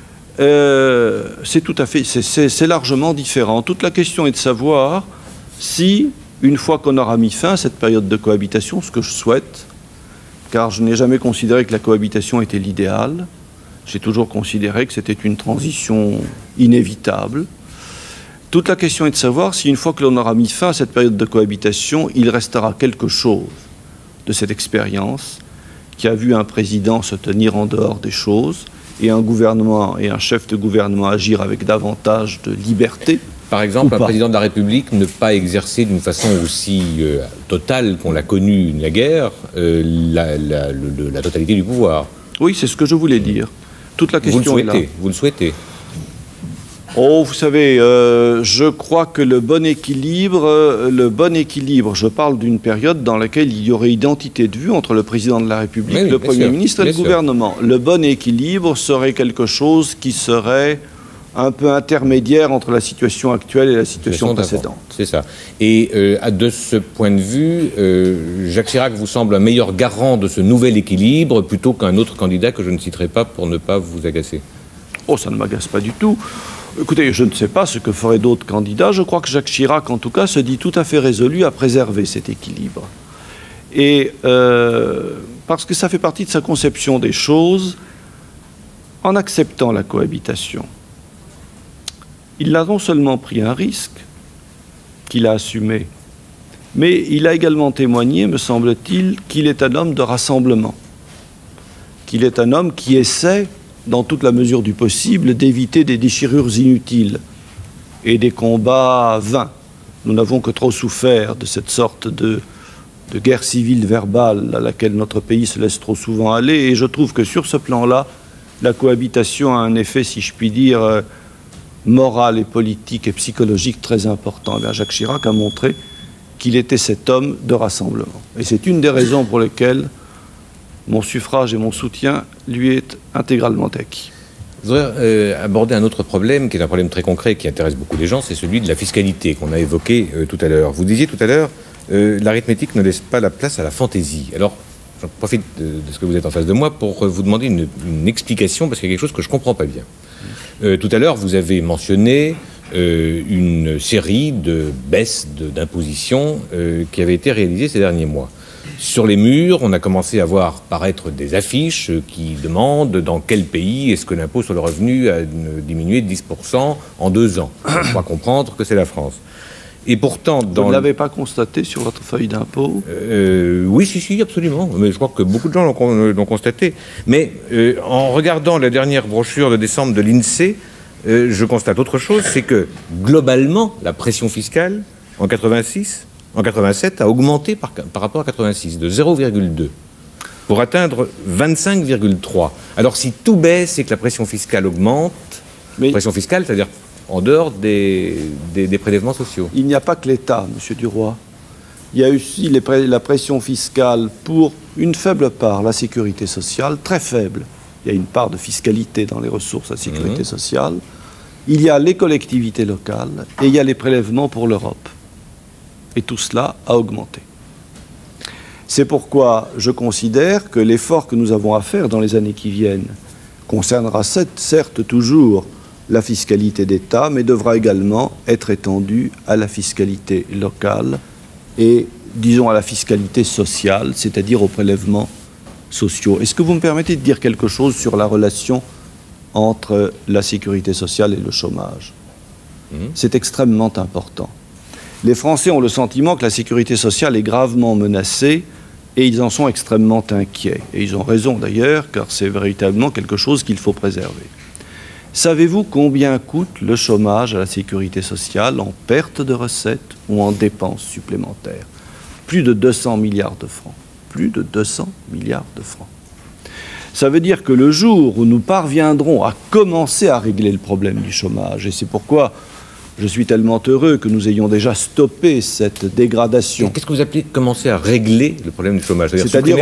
C'est largement différent. Toute la question est de savoir si, une fois qu'on aura mis fin à cette période de cohabitation, ce que je souhaite, car je n'ai jamais considéré que la cohabitation était l'idéal, j'ai toujours considéré que c'était une transition inévitable. Toute la question est de savoir si, une fois que l'on aura mis fin à cette période de cohabitation, il restera quelque chose de cette expérience qui a vu un président se tenir en dehors des choses et un gouvernement et un chef de gouvernement agir avec davantage de liberté. Par exemple, un président de la République ne pas exercer d'une façon aussi totale qu'on l'a connue naguère la totalité du pouvoir. Oui, c'est ce que je voulais dire. Toute la question est là. Vous le souhaitez. Oh, vous savez, je crois que le bon équilibre, je parle d'une période dans laquelle il y aurait identité de vue entre le président de la République, oui, le Premier sûr, ministre et le gouvernement. Le bon équilibre serait quelque chose qui serait un peu intermédiaire entre la situation actuelle et la situation précédente. C'est ça. Et de ce point de vue, Jacques Chirac vous semble un meilleur garant de ce nouvel équilibre plutôt qu'un autre candidat que je ne citerai pas pour ne pas vous agacer? Oh, ça ne m'agace pas du tout. Écoutez, je ne sais pas ce que feraient d'autres candidats. Je crois que Jacques Chirac, en tout cas, se dit tout à fait résolu à préserver cet équilibre. Et parce que ça fait partie de sa conception des choses, en acceptant la cohabitation, il a non seulement pris un risque, qu'il a assumé, mais il a également témoigné, me semble-t-il, qu'il est un homme de rassemblement, qu'il est un homme qui essaie, dans toute la mesure du possible, d'éviter des déchirures inutiles et des combats vains. Nous n'avons que trop souffert de cette sorte de guerre civile verbale à laquelle notre pays se laisse trop souvent aller, et je trouve que sur ce plan-là, la cohabitation a un effet, si je puis dire, moral et politique et psychologique très important. Et bien, Jacques Chirac a montré qu'il était cet homme de rassemblement. Et c'est une des raisons pour lesquelles mon suffrage et mon soutien lui est intégralement acquis. Je voudrais aborder un autre problème, qui est un problème très concret, qui intéresse beaucoup les gens, c'est celui de la fiscalité qu'on a évoqué tout à l'heure. Vous disiez tout à l'heure, l'arithmétique ne laisse pas la place à la fantaisie. Alors, j'en profite de ce que vous êtes en face de moi pour vous demander une explication, parce qu'il y a quelque chose que je ne comprends pas bien. Tout à l'heure, vous avez mentionné une série de baisses d'imposition qui avaient été réalisées ces derniers mois. Sur les murs, on a commencé à voir paraître des affiches qui demandent dans quel pays est-ce que l'impôt sur le revenu a diminué de 10% en 2 ans. On croit comprendre que c'est la France. Et pourtant, vous ne l'avez pas constaté sur votre feuille d'impôt? Oui, si, absolument. Mais je crois que beaucoup de gens l'ont constaté. Mais en regardant la dernière brochure de décembre de l'INSEE, je constate autre chose, c'est que globalement, la pression fiscale en 87 a augmenté par rapport à 86, de 0,2, pour atteindre 25,3. Alors si tout baisse et que la pression fiscale augmente, pression fiscale, c'est-à-dire en dehors des prélèvements sociaux. Il n'y a pas que l'État, Monsieur Duroy. Il y a aussi la pression fiscale pour une faible part, la sécurité sociale, très faible. Il y a une part de fiscalité dans les ressources à la sécurité sociale. Il y a les collectivités locales et il y a les prélèvements pour l'Europe. Et tout cela a augmenté. C'est pourquoi je considère que l'effort que nous avons à faire dans les années qui viennent concernera certes toujours la fiscalité d'État, mais devra également être étendu à la fiscalité locale et, disons, à la fiscalité sociale, c'est-à-dire aux prélèvements sociaux. Est-ce que vous me permettez de dire quelque chose sur la relation entre la sécurité sociale et le chômage? C'est extrêmement important. Les Français ont le sentiment que la sécurité sociale est gravement menacée et ils en sont extrêmement inquiets. Et ils ont raison d'ailleurs, car c'est véritablement quelque chose qu'il faut préserver. Savez-vous combien coûte le chômage à la sécurité sociale en perte de recettes ou en dépenses supplémentaires? Plus de 200 milliards de francs. Plus de 200 milliards de francs. Ça veut dire que le jour où nous parviendrons à commencer à régler le problème du chômage, et c'est pourquoi je suis tellement heureux que nous ayons déjà stoppé cette dégradation. Qu'est-ce que vous appelez commencer à régler le problème du chômage? C'est-à-dire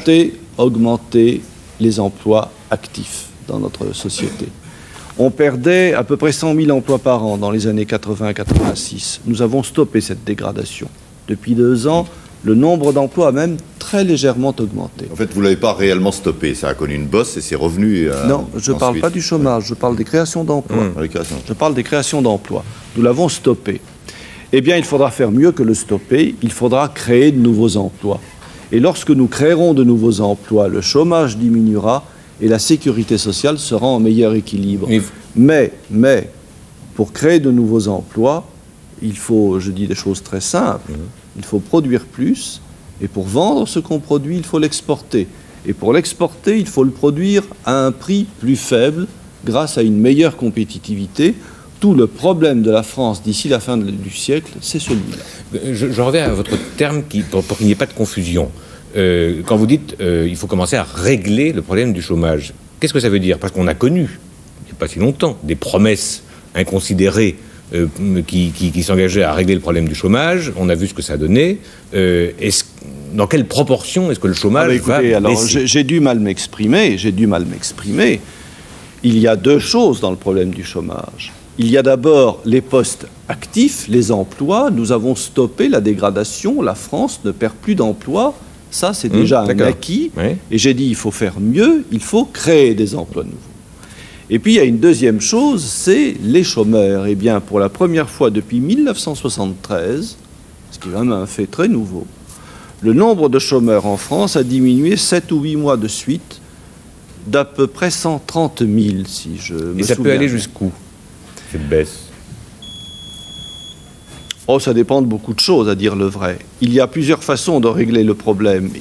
augmenter les emplois actifs dans notre société. On perdait à peu près 100 000 emplois par an dans les années 80-86. Nous avons stoppé cette dégradation. Depuis 2 ans, le nombre d'emplois a même très légèrement augmenté. En fait, vous ne l'avez pas réellement stoppé. Ça a connu une bosse et c'est revenu. Non, je ne parle pas du chômage, je parle des créations d'emplois. Je parle des créations d'emplois. Nous l'avons stoppé. Eh bien, il faudra faire mieux que le stopper. Il faudra créer de nouveaux emplois. Et lorsque nous créerons de nouveaux emplois, le chômage diminuera et la sécurité sociale sera en meilleur équilibre. Mais, pour créer de nouveaux emplois, il faut, je dis des choses très simples, il faut produire plus, et pour vendre ce qu'on produit, il faut l'exporter. Et pour l'exporter, il faut le produire à un prix plus faible, grâce à une meilleure compétitivité. Tout le problème de la France d'ici la fin du siècle, c'est celui-là. Je reviens à votre terme pour qu'il n'y ait pas de confusion. Quand vous dites il faut commencer à régler le problème du chômage, qu'est-ce que ça veut dire? Parce qu'on a connu, il n'y a pas si longtemps, des promesses inconsidéré qui s'engageait à régler le problème du chômage. On a vu ce que ça a donné. Dans quelle proportion est-ce que le chômage va baisser ? J'ai dû mal m'exprimer. Il y a deux choses dans le problème du chômage. Il y a d'abord les postes actifs, les emplois. Nous avons stoppé la dégradation. La France ne perd plus d'emplois. Ça, c'est déjà un acquis. Oui. Et j'ai dit, il faut faire mieux, il faut créer des emplois nouveaux. Et puis, il y a une deuxième chose, c'est les chômeurs. Eh bien, pour la première fois depuis 1973, ce qui est vraiment un fait très nouveau, le nombre de chômeurs en France a diminué 7 ou 8 mois de suite d'à peu près 130 000, si je me souviens. Et ça peut aller jusqu'où, cette baisse ? Oh, ça dépend de beaucoup de choses, à dire le vrai. Il y a plusieurs façons de régler le problème.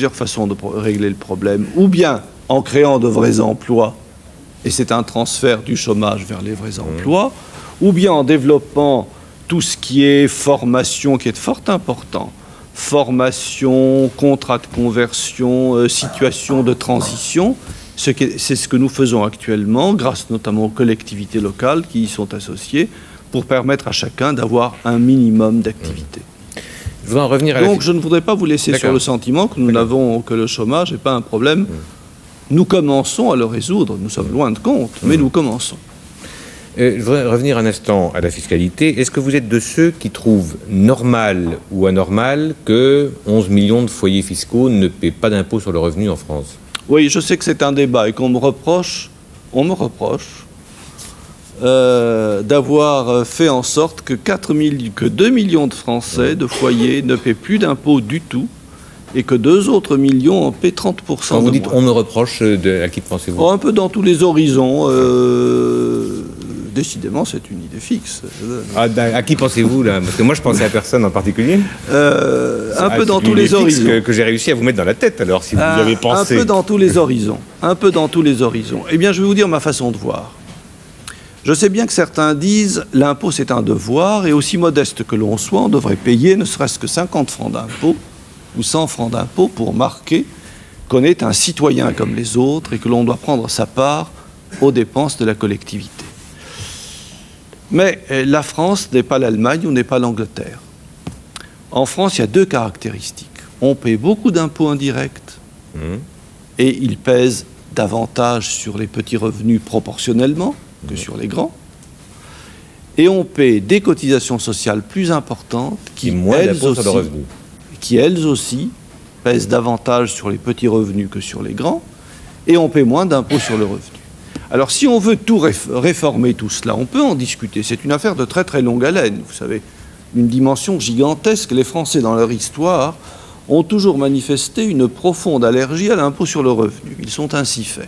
Ou bien en créant de vrais emplois, et c'est un transfert du chômage vers les vrais emplois, ou bien en développant tout ce qui est formation, qui est fort important. Formation, contrat de conversion, situation de transition. C'est ce que nous faisons actuellement, grâce notamment aux collectivités locales qui y sont associées, pour permettre à chacun d'avoir un minimum d'activité. Je voudrais en revenir à Donc je ne voudrais pas vous laisser sur le sentiment que le chômage n'est pas un problème. Nous commençons à le résoudre, nous sommes loin de compte, mais nous commençons. Je voudrais revenir un instant à la fiscalité. Est-ce que vous êtes de ceux qui trouvent normal ou anormal que 11 millions de foyers fiscaux ne paient pas d'impôt sur le revenu en France ? Oui, je sais que c'est un débat et qu'on me reproche d'avoir fait en sorte que 2 millions de Français, de foyers, ne paient plus d'impôts du tout et que 2 autres millions en paient 30%. Quand vous dites on me reproche, à qui pensez-vous ? Un peu dans tous les horizons. Décidément, c'est une idée fixe. À qui pensez-vous, là ? Parce que moi, je pensais à personne en particulier. Un peu dans tous les horizons. Que j'ai réussi à vous mettre dans la tête, alors, si vous y avez pensé. Un peu dans tous les horizons. Eh bien, je vais vous dire ma façon de voir. Je sais bien que certains disent l'impôt c'est un devoir et aussi modeste que l'on soit, on devrait payer ne serait-ce que 50 francs d'impôt ou 100 francs d'impôt pour marquer qu'on est un citoyen comme les autres et que l'on doit prendre sa part aux dépenses de la collectivité. Mais la France n'est pas l'Allemagne ou n'est pas l'Angleterre. En France, il y a 2 caractéristiques. On paie beaucoup d'impôts indirects et ils pèsent davantage sur les petits revenus proportionnellement que sur les grands. Et on paie des cotisations sociales plus importantes qui, elles aussi, pèsent davantage sur les petits revenus que sur les grands. Et on paie moins d'impôts sur le revenu. Alors, si on veut tout réformer tout cela, on peut en discuter. C'est une affaire de très très longue haleine. Vous savez, une dimension gigantesque. Les Français, dans leur histoire, ont toujours manifesté une profonde allergie à l'impôt sur le revenu. Ils sont ainsi faits.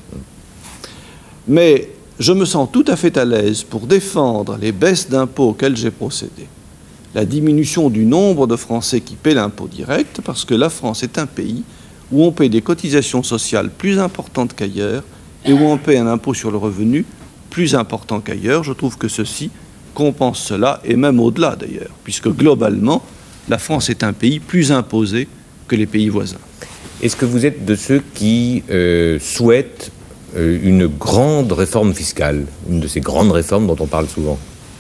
Mais je me sens tout à fait à l'aise pour défendre les baisses d'impôts auxquelles j'ai procédé. La diminution du nombre de Français qui paient l'impôt direct, parce que la France est un pays où on paie des cotisations sociales plus importantes qu'ailleurs et où on paie un impôt sur le revenu plus important qu'ailleurs. Je trouve que ceci compense cela, et même au-delà d'ailleurs, puisque globalement, la France est un pays plus imposé que les pays voisins. Est-ce que vous êtes de ceux qui souhaitent une grande réforme fiscale, une de ces grandes réformes dont on parle souvent?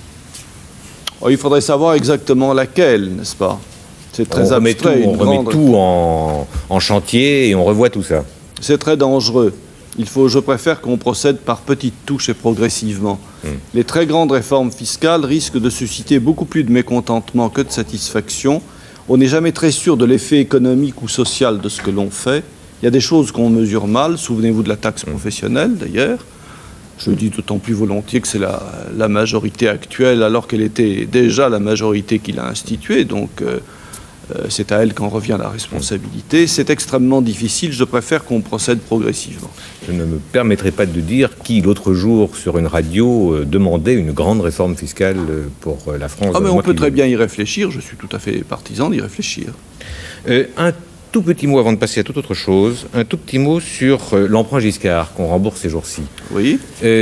Il faudrait savoir exactement laquelle, n'est-ce pas? C'est très abstrait. On remet tout en chantier et on revoit tout ça. C'est très dangereux. Je préfère qu'on procède par petites touches et progressivement. Les très grandes réformes fiscales risquent de susciter beaucoup plus de mécontentement que de satisfaction. On n'est jamais très sûr de l'effet économique ou social de ce que l'on fait. Il y a des choses qu'on mesure mal. Souvenez-vous de la taxe professionnelle, d'ailleurs. Je le dis d'autant plus volontiers que c'est la majorité actuelle, alors qu'elle était déjà la majorité qui l'a instituée. Donc, c'est à elle qu'en revient la responsabilité. C'est extrêmement difficile. Je préfère qu'on procède progressivement. Je ne me permettrai pas de dire qui, l'autre jour, sur une radio, demandait une grande réforme fiscale pour la France. Mais on peut très bien y réfléchir. Je suis tout à fait partisan d'y réfléchir. Un tout petit mot avant de passer à toute autre chose. Un tout petit mot sur l'emprunt Giscard qu'on rembourse ces jours-ci. Oui.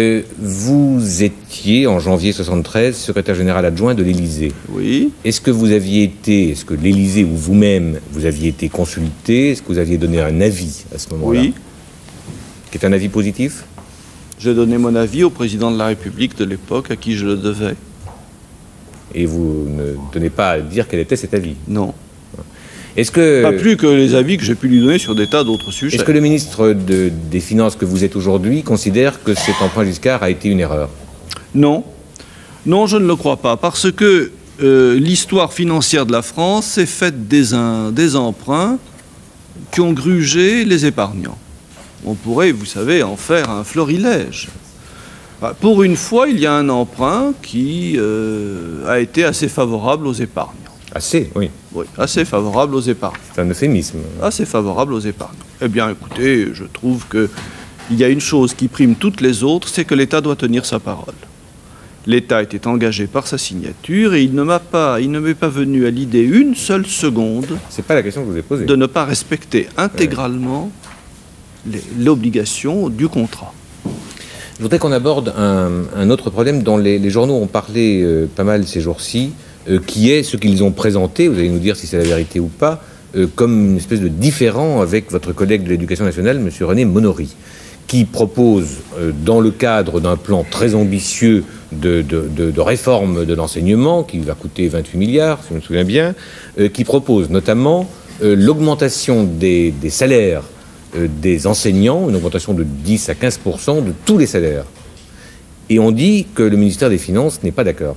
Vous étiez, en janvier 1973, secrétaire général adjoint de l'Élysée. Oui. Est-ce que l'Élysée ou vous-même, vous aviez été consulté? Est-ce que vous aviez donné un avis à ce moment-là? Oui. Qui est un avis positif? J'ai donné mon avis au président de la République de l'époque, à qui je le devais. Et vous ne tenez pas à dire quel était cet avis? Non. Est-ce que... Pas plus que les avis que j'ai pu lui donner sur des tas d'autres sujets. Est-ce que le ministre des Finances que vous êtes aujourd'hui considère que cet emprunt Giscard a été une erreur? Non. Non, je ne le crois pas, parce que l'histoire financière de la France s'est faite des emprunts qui ont grugé les épargnants. On pourrait, vous savez, en faire un florilège. Pour une fois, il y a un emprunt qui a été assez favorable aux épargnants. Assez, oui. Oui, assez favorable aux épargnants. C'est un euphémisme. Assez favorable aux épargnants. Eh bien, écoutez, je trouve qu'il y a une chose qui prime toutes les autres, c'est que l'État doit tenir sa parole. L'État était engagé par sa signature et il ne m'est pas venu à l'idée une seule seconde. C'est pas la question que je vous ai posée. De ne pas respecter intégralement l'obligation du contrat. Je voudrais qu'on aborde un autre problème dont les journaux ont parlé pas mal ces jours-ci, qui est ce qu'ils ont présenté, vous allez nous dire si c'est la vérité ou pas, comme une espèce de différend avec votre collègue de l'Éducation nationale, M. René Monory, qui propose, dans le cadre d'un plan très ambitieux de réforme de l'enseignement, qui va coûter 28 milliards, si je me souviens bien, qui propose notamment l'augmentation des salaires des enseignants, une augmentation de 10 à 15% de tous les salaires. Et on dit que le ministère des Finances n'est pas d'accord.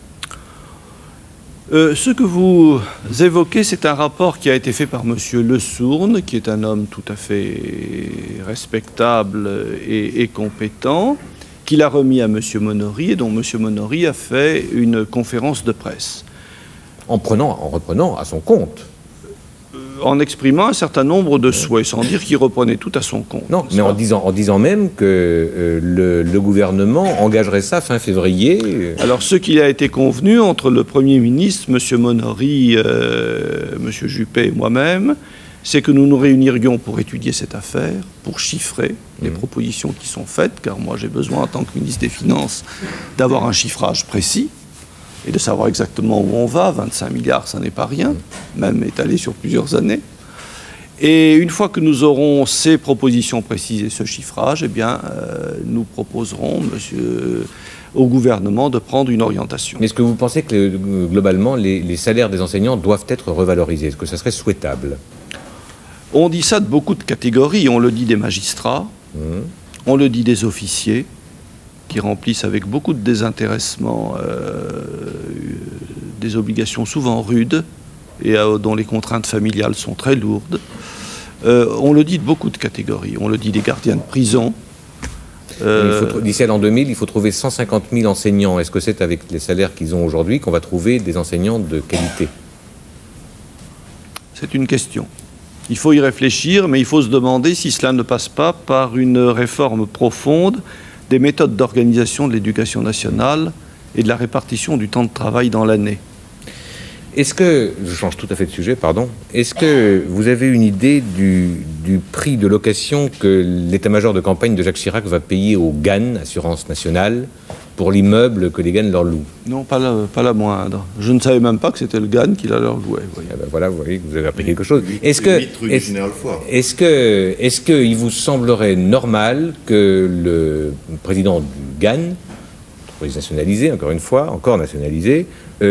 Ce que vous évoquez, c'est un rapport qui a été fait par M. Le Sourne, qui est un homme tout à fait respectable et compétent, qu'il a remis à M. Monory et dont M. Monory a fait une conférence de presse. En reprenant à son compte. En exprimant un certain nombre de souhaits, sans dire qu'il reprenait tout à son compte. Non, mais en disant même que le gouvernement engagerait ça fin février. Alors, ce qui a été convenu entre le Premier ministre, M. Monory, M. Juppé et moi-même, c'est que nous nous réunirions pour étudier cette affaire, pour chiffrer les propositions qui sont faites, car moi j'ai besoin, en tant que ministre des Finances, d'avoir un chiffrage précis et de savoir exactement où on va. 25 milliards, ça n'est pas rien, même étalé sur plusieurs années. Et une fois que nous aurons ces propositions précises et ce chiffrage, eh bien, nous proposerons, au gouvernement de prendre une orientation. Mais est-ce que vous pensez que, globalement, les salaires des enseignants doivent être revalorisés? Est-ce que ça serait souhaitable? On dit ça de beaucoup de catégories. On le dit des magistrats, on le dit des officiers, qui remplissent avec beaucoup de désintéressement des obligations souvent rudes et dont les contraintes familiales sont très lourdes. On le dit de beaucoup de catégories. On le dit des gardiens de prison. D'ici à l'an 2000, il faut trouver 150 000 enseignants. Est-ce que c'est avec les salaires qu'ils ont aujourd'hui qu'on va trouver des enseignants de qualité? C'est une question. Il faut y réfléchir, mais il faut se demander si cela ne passe pas par une réforme profonde des méthodes d'organisation de l'éducation nationale et de la répartition du temps de travail dans l'année. Est-ce que, je change tout à fait de sujet, pardon, est-ce que vous avez une idée du prix de location que l'état-major de campagne de Jacques Chirac va payer au GAN, Assurance Nationale, pour l'immeuble que les GAN leur louent? Non, pas la moindre. Je ne savais même pas que c'était le GAN qui la leur louait. Ah ben voilà, vous voyez que vous avez appris quelque chose. Est-ce qu'il vous semblerait normal que le président du GAN, entreprise nationalisée, encore nationalisée,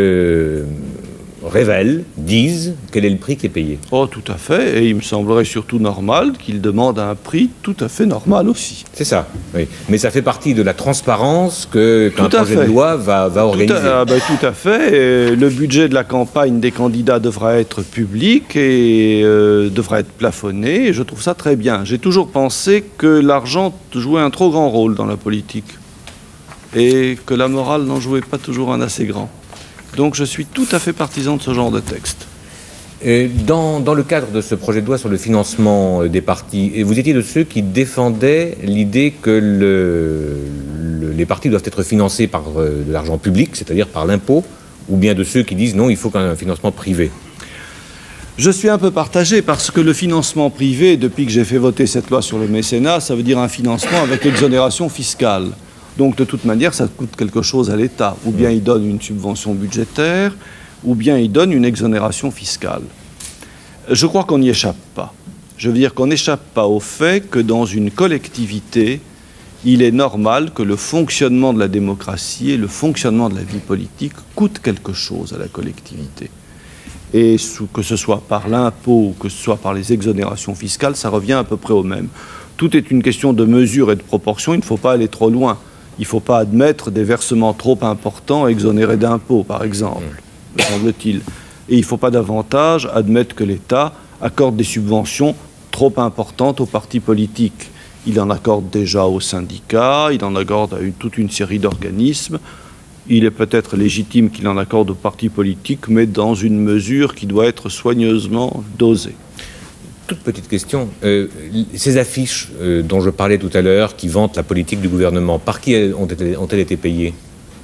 dise quel est le prix qui est payé? Oh, tout à fait, et il me semblerait surtout normal qu'il demande un prix tout à fait normal aussi. C'est ça, oui. Mais ça fait partie de la transparence qu'un projet de loi va organiser. Tout à fait. Et le budget de la campagne des candidats devra être public et devra être plafonné, et je trouve ça très bien. J'ai toujours pensé que l'argent jouait un trop grand rôle dans la politique et que la morale n'en jouait pas toujours un assez grand. Donc je suis tout à fait partisan de ce genre de texte. Dans le cadre de ce projet de loi sur le financement des partis, vous étiez de ceux qui défendaient l'idée que les partis doivent être financés par de l'argent public, c'est-à-dire par l'impôt, ou bien de ceux qui disent non, il faut qu'un financement privé? Je suis un peu partagé parce que le financement privé, depuis que j'ai fait voter cette loi sur le mécénat, ça veut dire un financement avec exonération fiscale. Donc de toute manière, ça coûte quelque chose à l'État. Ou bien il donne une subvention budgétaire, ou bien il donne une exonération fiscale. Je crois qu'on n'y échappe pas. Je veux dire qu'on n'échappe pas au fait que dans une collectivité, il est normal que le fonctionnement de la démocratie et le fonctionnement de la vie politique coûtent quelque chose à la collectivité. Et que ce soit par l'impôt ou que ce soit par les exonérations fiscales, ça revient à peu près au même. Tout est une question de mesure et de proportion, il ne faut pas aller trop loin. Il ne faut pas admettre des versements trop importants exonérés d'impôts, par exemple, me semble-t-il. Et il ne faut pas davantage admettre que l'État accorde des subventions trop importantes aux partis politiques. Il en accorde déjà aux syndicats, il en accorde à toute une série d'organismes. Il est peut-être légitime qu'il en accorde aux partis politiques, mais dans une mesure qui doit être soigneusement dosée. Toute petite question. Ces affiches dont je parlais tout à l'heure, qui vantent la politique du gouvernement, par qui ont-elles été payées?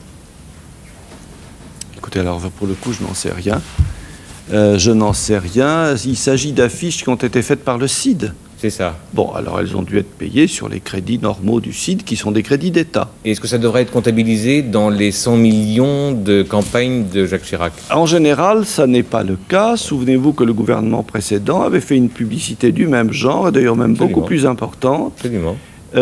Écoutez, alors pour le coup, je n'en sais rien. Je n'en sais rien. Il s'agit d'affiches qui ont été faites par le CID. C'est ça. Bon, alors elles ont dû être payées sur les crédits normaux du CID, qui sont des crédits d'État. Et est-ce que ça devrait être comptabilisé dans les 100 millions de campagne de Jacques Chirac? En général, ça n'est pas le cas. Souvenez-vous que le gouvernement précédent avait fait une publicité du même genre, et d'ailleurs même beaucoup plus importante. Absolument.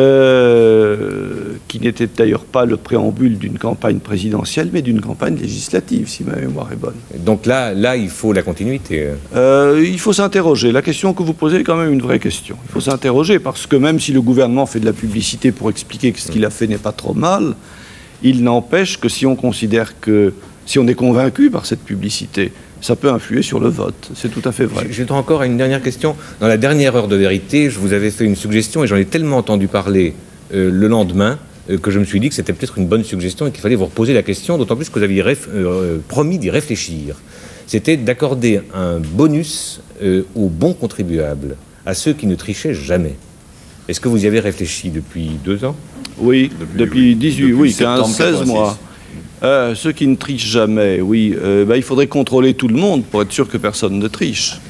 Qui n'était d'ailleurs pas le préambule d'une campagne présidentielle, mais d'une campagne législative, si ma mémoire est bonne. Donc là, il faut la continuité. Il faut s'interroger. La question que vous posez est quand même une vraie question. Il faut s'interroger parce que même si le gouvernement fait de la publicité pour expliquer que ce qu'il a fait n'est pas trop mal, il n'empêche que si on considère que, si on est convaincu par cette publicité, ça peut influer sur le vote. C'est tout à fait vrai. J'ai droit encore à une dernière question. Dans la dernière heure de vérité, je vous avais fait une suggestion et j'en ai tellement entendu parler le lendemain que je me suis dit que c'était peut-être une bonne suggestion et qu'il fallait vous reposer la question, d'autant plus que vous aviez promis d'y réfléchir. C'était d'accorder un bonus aux bons contribuables, à ceux qui ne trichaient jamais. Est-ce que vous y avez réfléchi depuis 2 ans? Oui, depuis 18, oui, 15, 16 mois. Ceux qui ne trichent jamais, oui. Il faudrait contrôler tout le monde pour être sûr que personne ne triche.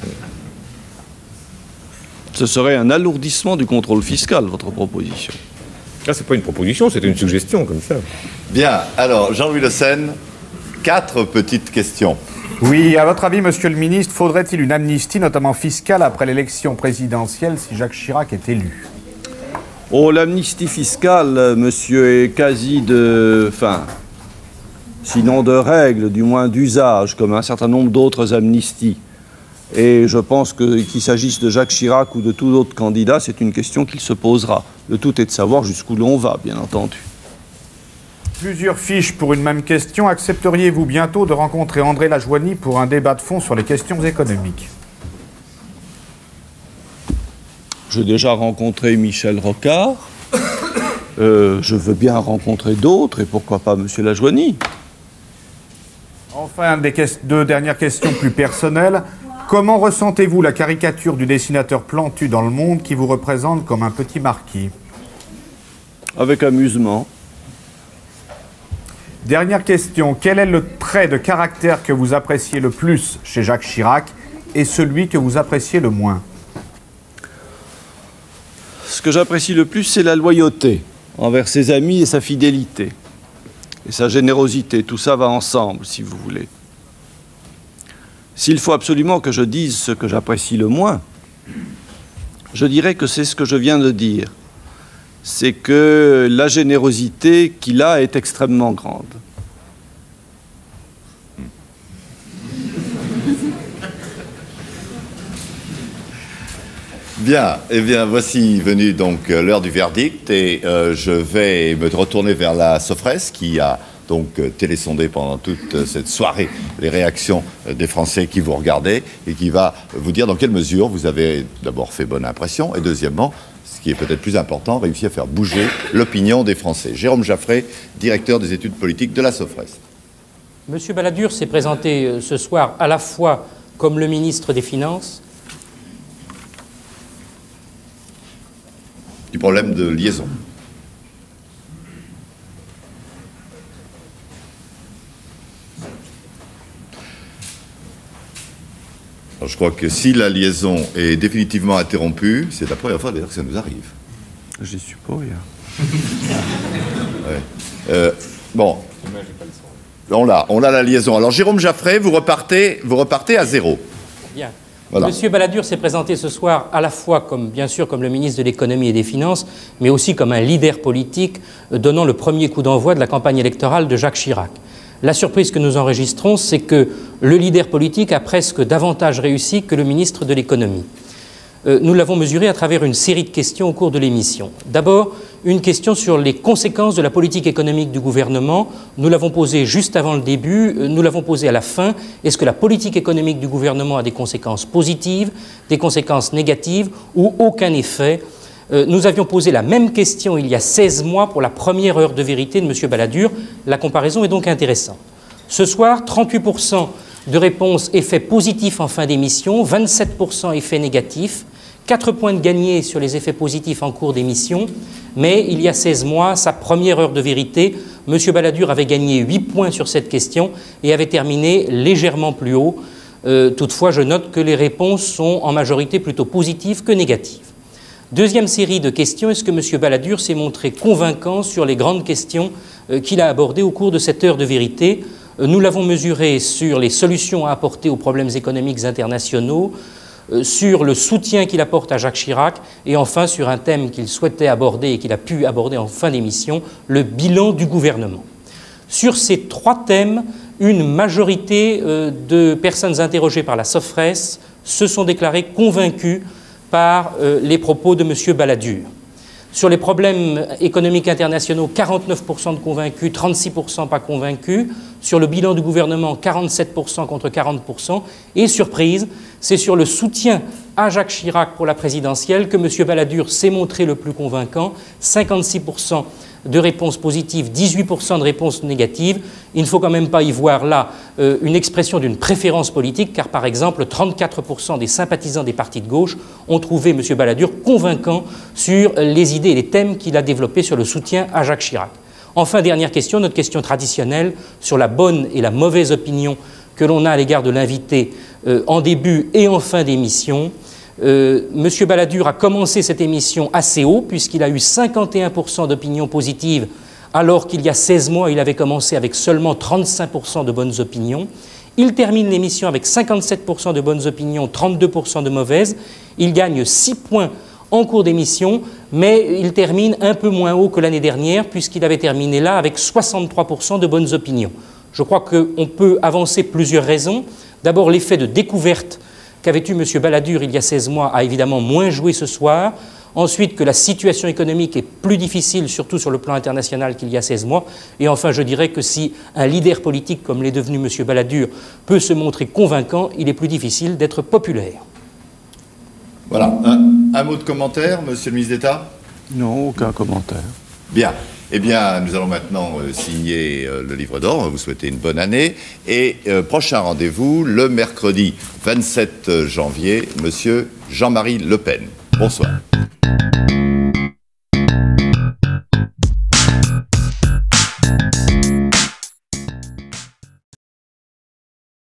Ce serait un alourdissement du contrôle fiscal, votre proposition. Ah, c'est pas une proposition, c'est une suggestion, comme ça. Bien, alors, Jean-Louis Le Senne, 4 petites questions. Oui, à votre avis, monsieur le ministre, faudrait-il une amnistie, notamment fiscale, après l'élection présidentielle, si Jacques Chirac est élu? Oh, l'amnistie fiscale, monsieur, est quasi de... sinon de règle, du moins d'usage, comme un certain nombre d'autres amnisties. Et je pense qu'il s'agisse de Jacques Chirac ou de tout autre candidat, c'est une question qu'il se posera. Le tout est de savoir jusqu'où l'on va, bien entendu. Plusieurs fiches pour une même question. Accepteriez-vous bientôt de rencontrer André Lajoigny pour un débat de fond sur les questions économiques? J'ai déjà rencontré Michel Rocard. Je veux bien rencontrer d'autres, et pourquoi pas M. Lajoigny. Enfin, 2 dernières questions plus personnelles. Comment ressentez-vous la caricature du dessinateur Plantu dans Le Monde qui vous représente comme un petit marquis? Avec amusement. Dernière question. Quel est le trait de caractère que vous appréciez le plus chez Jacques Chirac et celui que vous appréciez le moins? Ce que j'apprécie le plus, c'est la loyauté envers ses amis et sa fidélité. Et sa générosité, tout ça va ensemble, si vous voulez. S'il faut absolument que je dise ce que j'apprécie le moins, je dirais que c'est ce que je viens de dire. C'est que la générosité qu'il a est extrêmement grande. Bien, eh bien, voici venue donc l'heure du verdict et je vais me retourner vers la Sofres qui a donc télésondé pendant toute cette soirée les réactions des Français qui vous regardaient et qui va vous dire dans quelle mesure vous avez d'abord fait bonne impression et deuxièmement, ce qui est peut-être plus important, réussi à faire bouger l'opinion des Français. Jérôme Jaffray, directeur des études politiques de la Sofres. Monsieur Balladur s'est présenté ce soir à la fois comme le ministre des Finances. Du problème de liaison. Alors, je crois que si la liaison est définitivement interrompue, c'est la première fois d'ailleurs que ça nous arrive. J'y suis pas, ouais. Bon. On l'a la liaison. Alors Jérôme Jaffray, vous repartez à 0. Bien. Voilà. Monsieur Balladur s'est présenté ce soir à la fois bien sûr comme le ministre de l'économie et des finances, mais aussi comme un leader politique donnant le premier coup d'envoi de la campagne électorale de Jacques Chirac. La surprise que nous enregistrons, c'est que le leader politique a presque davantage réussi que le ministre de l'économie. Nous l'avons mesuré à travers une série de questions au cours de l'émission. D'abord, une question sur les conséquences de la politique économique du gouvernement. Nous l'avons posée juste avant le début, nous l'avons posée à la fin. Est-ce que la politique économique du gouvernement a des conséquences positives, des conséquences négatives ou aucun effet? Nous avions posé la même question il y a 16 mois pour la première heure de vérité de M. Balladur. La comparaison est donc intéressante. Ce soir, 38% de réponses effets positifs en fin d'émission, 27% effets négatifs, 4 points de gagné sur les effets positifs en cours d'émission, mais il y a 16 mois, sa première heure de vérité, M. Balladur avait gagné 8 points sur cette question et avait terminé légèrement plus haut. Toutefois, je note que les réponses sont en majorité plutôt positives que négatives. Deuxième série de questions, est-ce que M. Balladur s'est montré convaincant sur les grandes questions qu'il a abordées au cours de cette heure de vérité? Nous l'avons mesuré sur les solutions à apporter aux problèmes économiques internationaux, sur le soutien qu'il apporte à Jacques Chirac et enfin sur un thème qu'il souhaitait aborder et qu'il a pu aborder en fin d'émission, le bilan du gouvernement. Sur ces 3 thèmes, une majorité de personnes interrogées par la Sofres se sont déclarées convaincues par les propos de M. Balladur. Sur les problèmes économiques internationaux, 49% de convaincus, 36% pas convaincus. Sur le bilan du gouvernement, 47% contre 40%. Et surprise, c'est sur le soutien à Jacques Chirac pour la présidentielle que M. Balladur s'est montré le plus convaincant. 56% de réponses positives, 18% de réponses négatives. Il ne faut quand même pas y voir là une expression d'une préférence politique, car par exemple, 34% des sympathisants des partis de gauche ont trouvé M. Balladur convaincant sur les idées et les thèmes qu'il a développés sur le soutien à Jacques Chirac. Enfin, dernière question, notre question traditionnelle sur la bonne et la mauvaise opinion que l'on a à l'égard de l'invité en début et en fin d'émission. M. Balladur a commencé cette émission assez haut, puisqu'il a eu 51% d'opinions positives, alors qu'il y a 16 mois, il avait commencé avec seulement 35% de bonnes opinions. Il termine l'émission avec 57% de bonnes opinions, 32% de mauvaises. Il gagne 6 points en cours d'émission, mais il termine un peu moins haut que l'année dernière, puisqu'il avait terminé là avec 63% de bonnes opinions. Je crois qu'on peut avancer plusieurs raisons. D'abord, l'effet de découverte qu'avait eu M. Balladur il y a 16 mois a évidemment moins joué ce soir. Ensuite, que la situation économique est plus difficile, surtout sur le plan international, qu'il y a 16 mois. Et enfin, je dirais que si un leader politique comme l'est devenu M. Balladur peut se montrer convaincant, il est plus difficile d'être populaire. Voilà. Un mot de commentaire, Monsieur le ministre d'État? Non, aucun commentaire. Bien. Eh bien, nous allons maintenant signer le livre d'or. Vous souhaitez une bonne année. Et prochain rendez-vous, le mercredi 27 janvier, Monsieur Jean-Marie Le Pen. Bonsoir.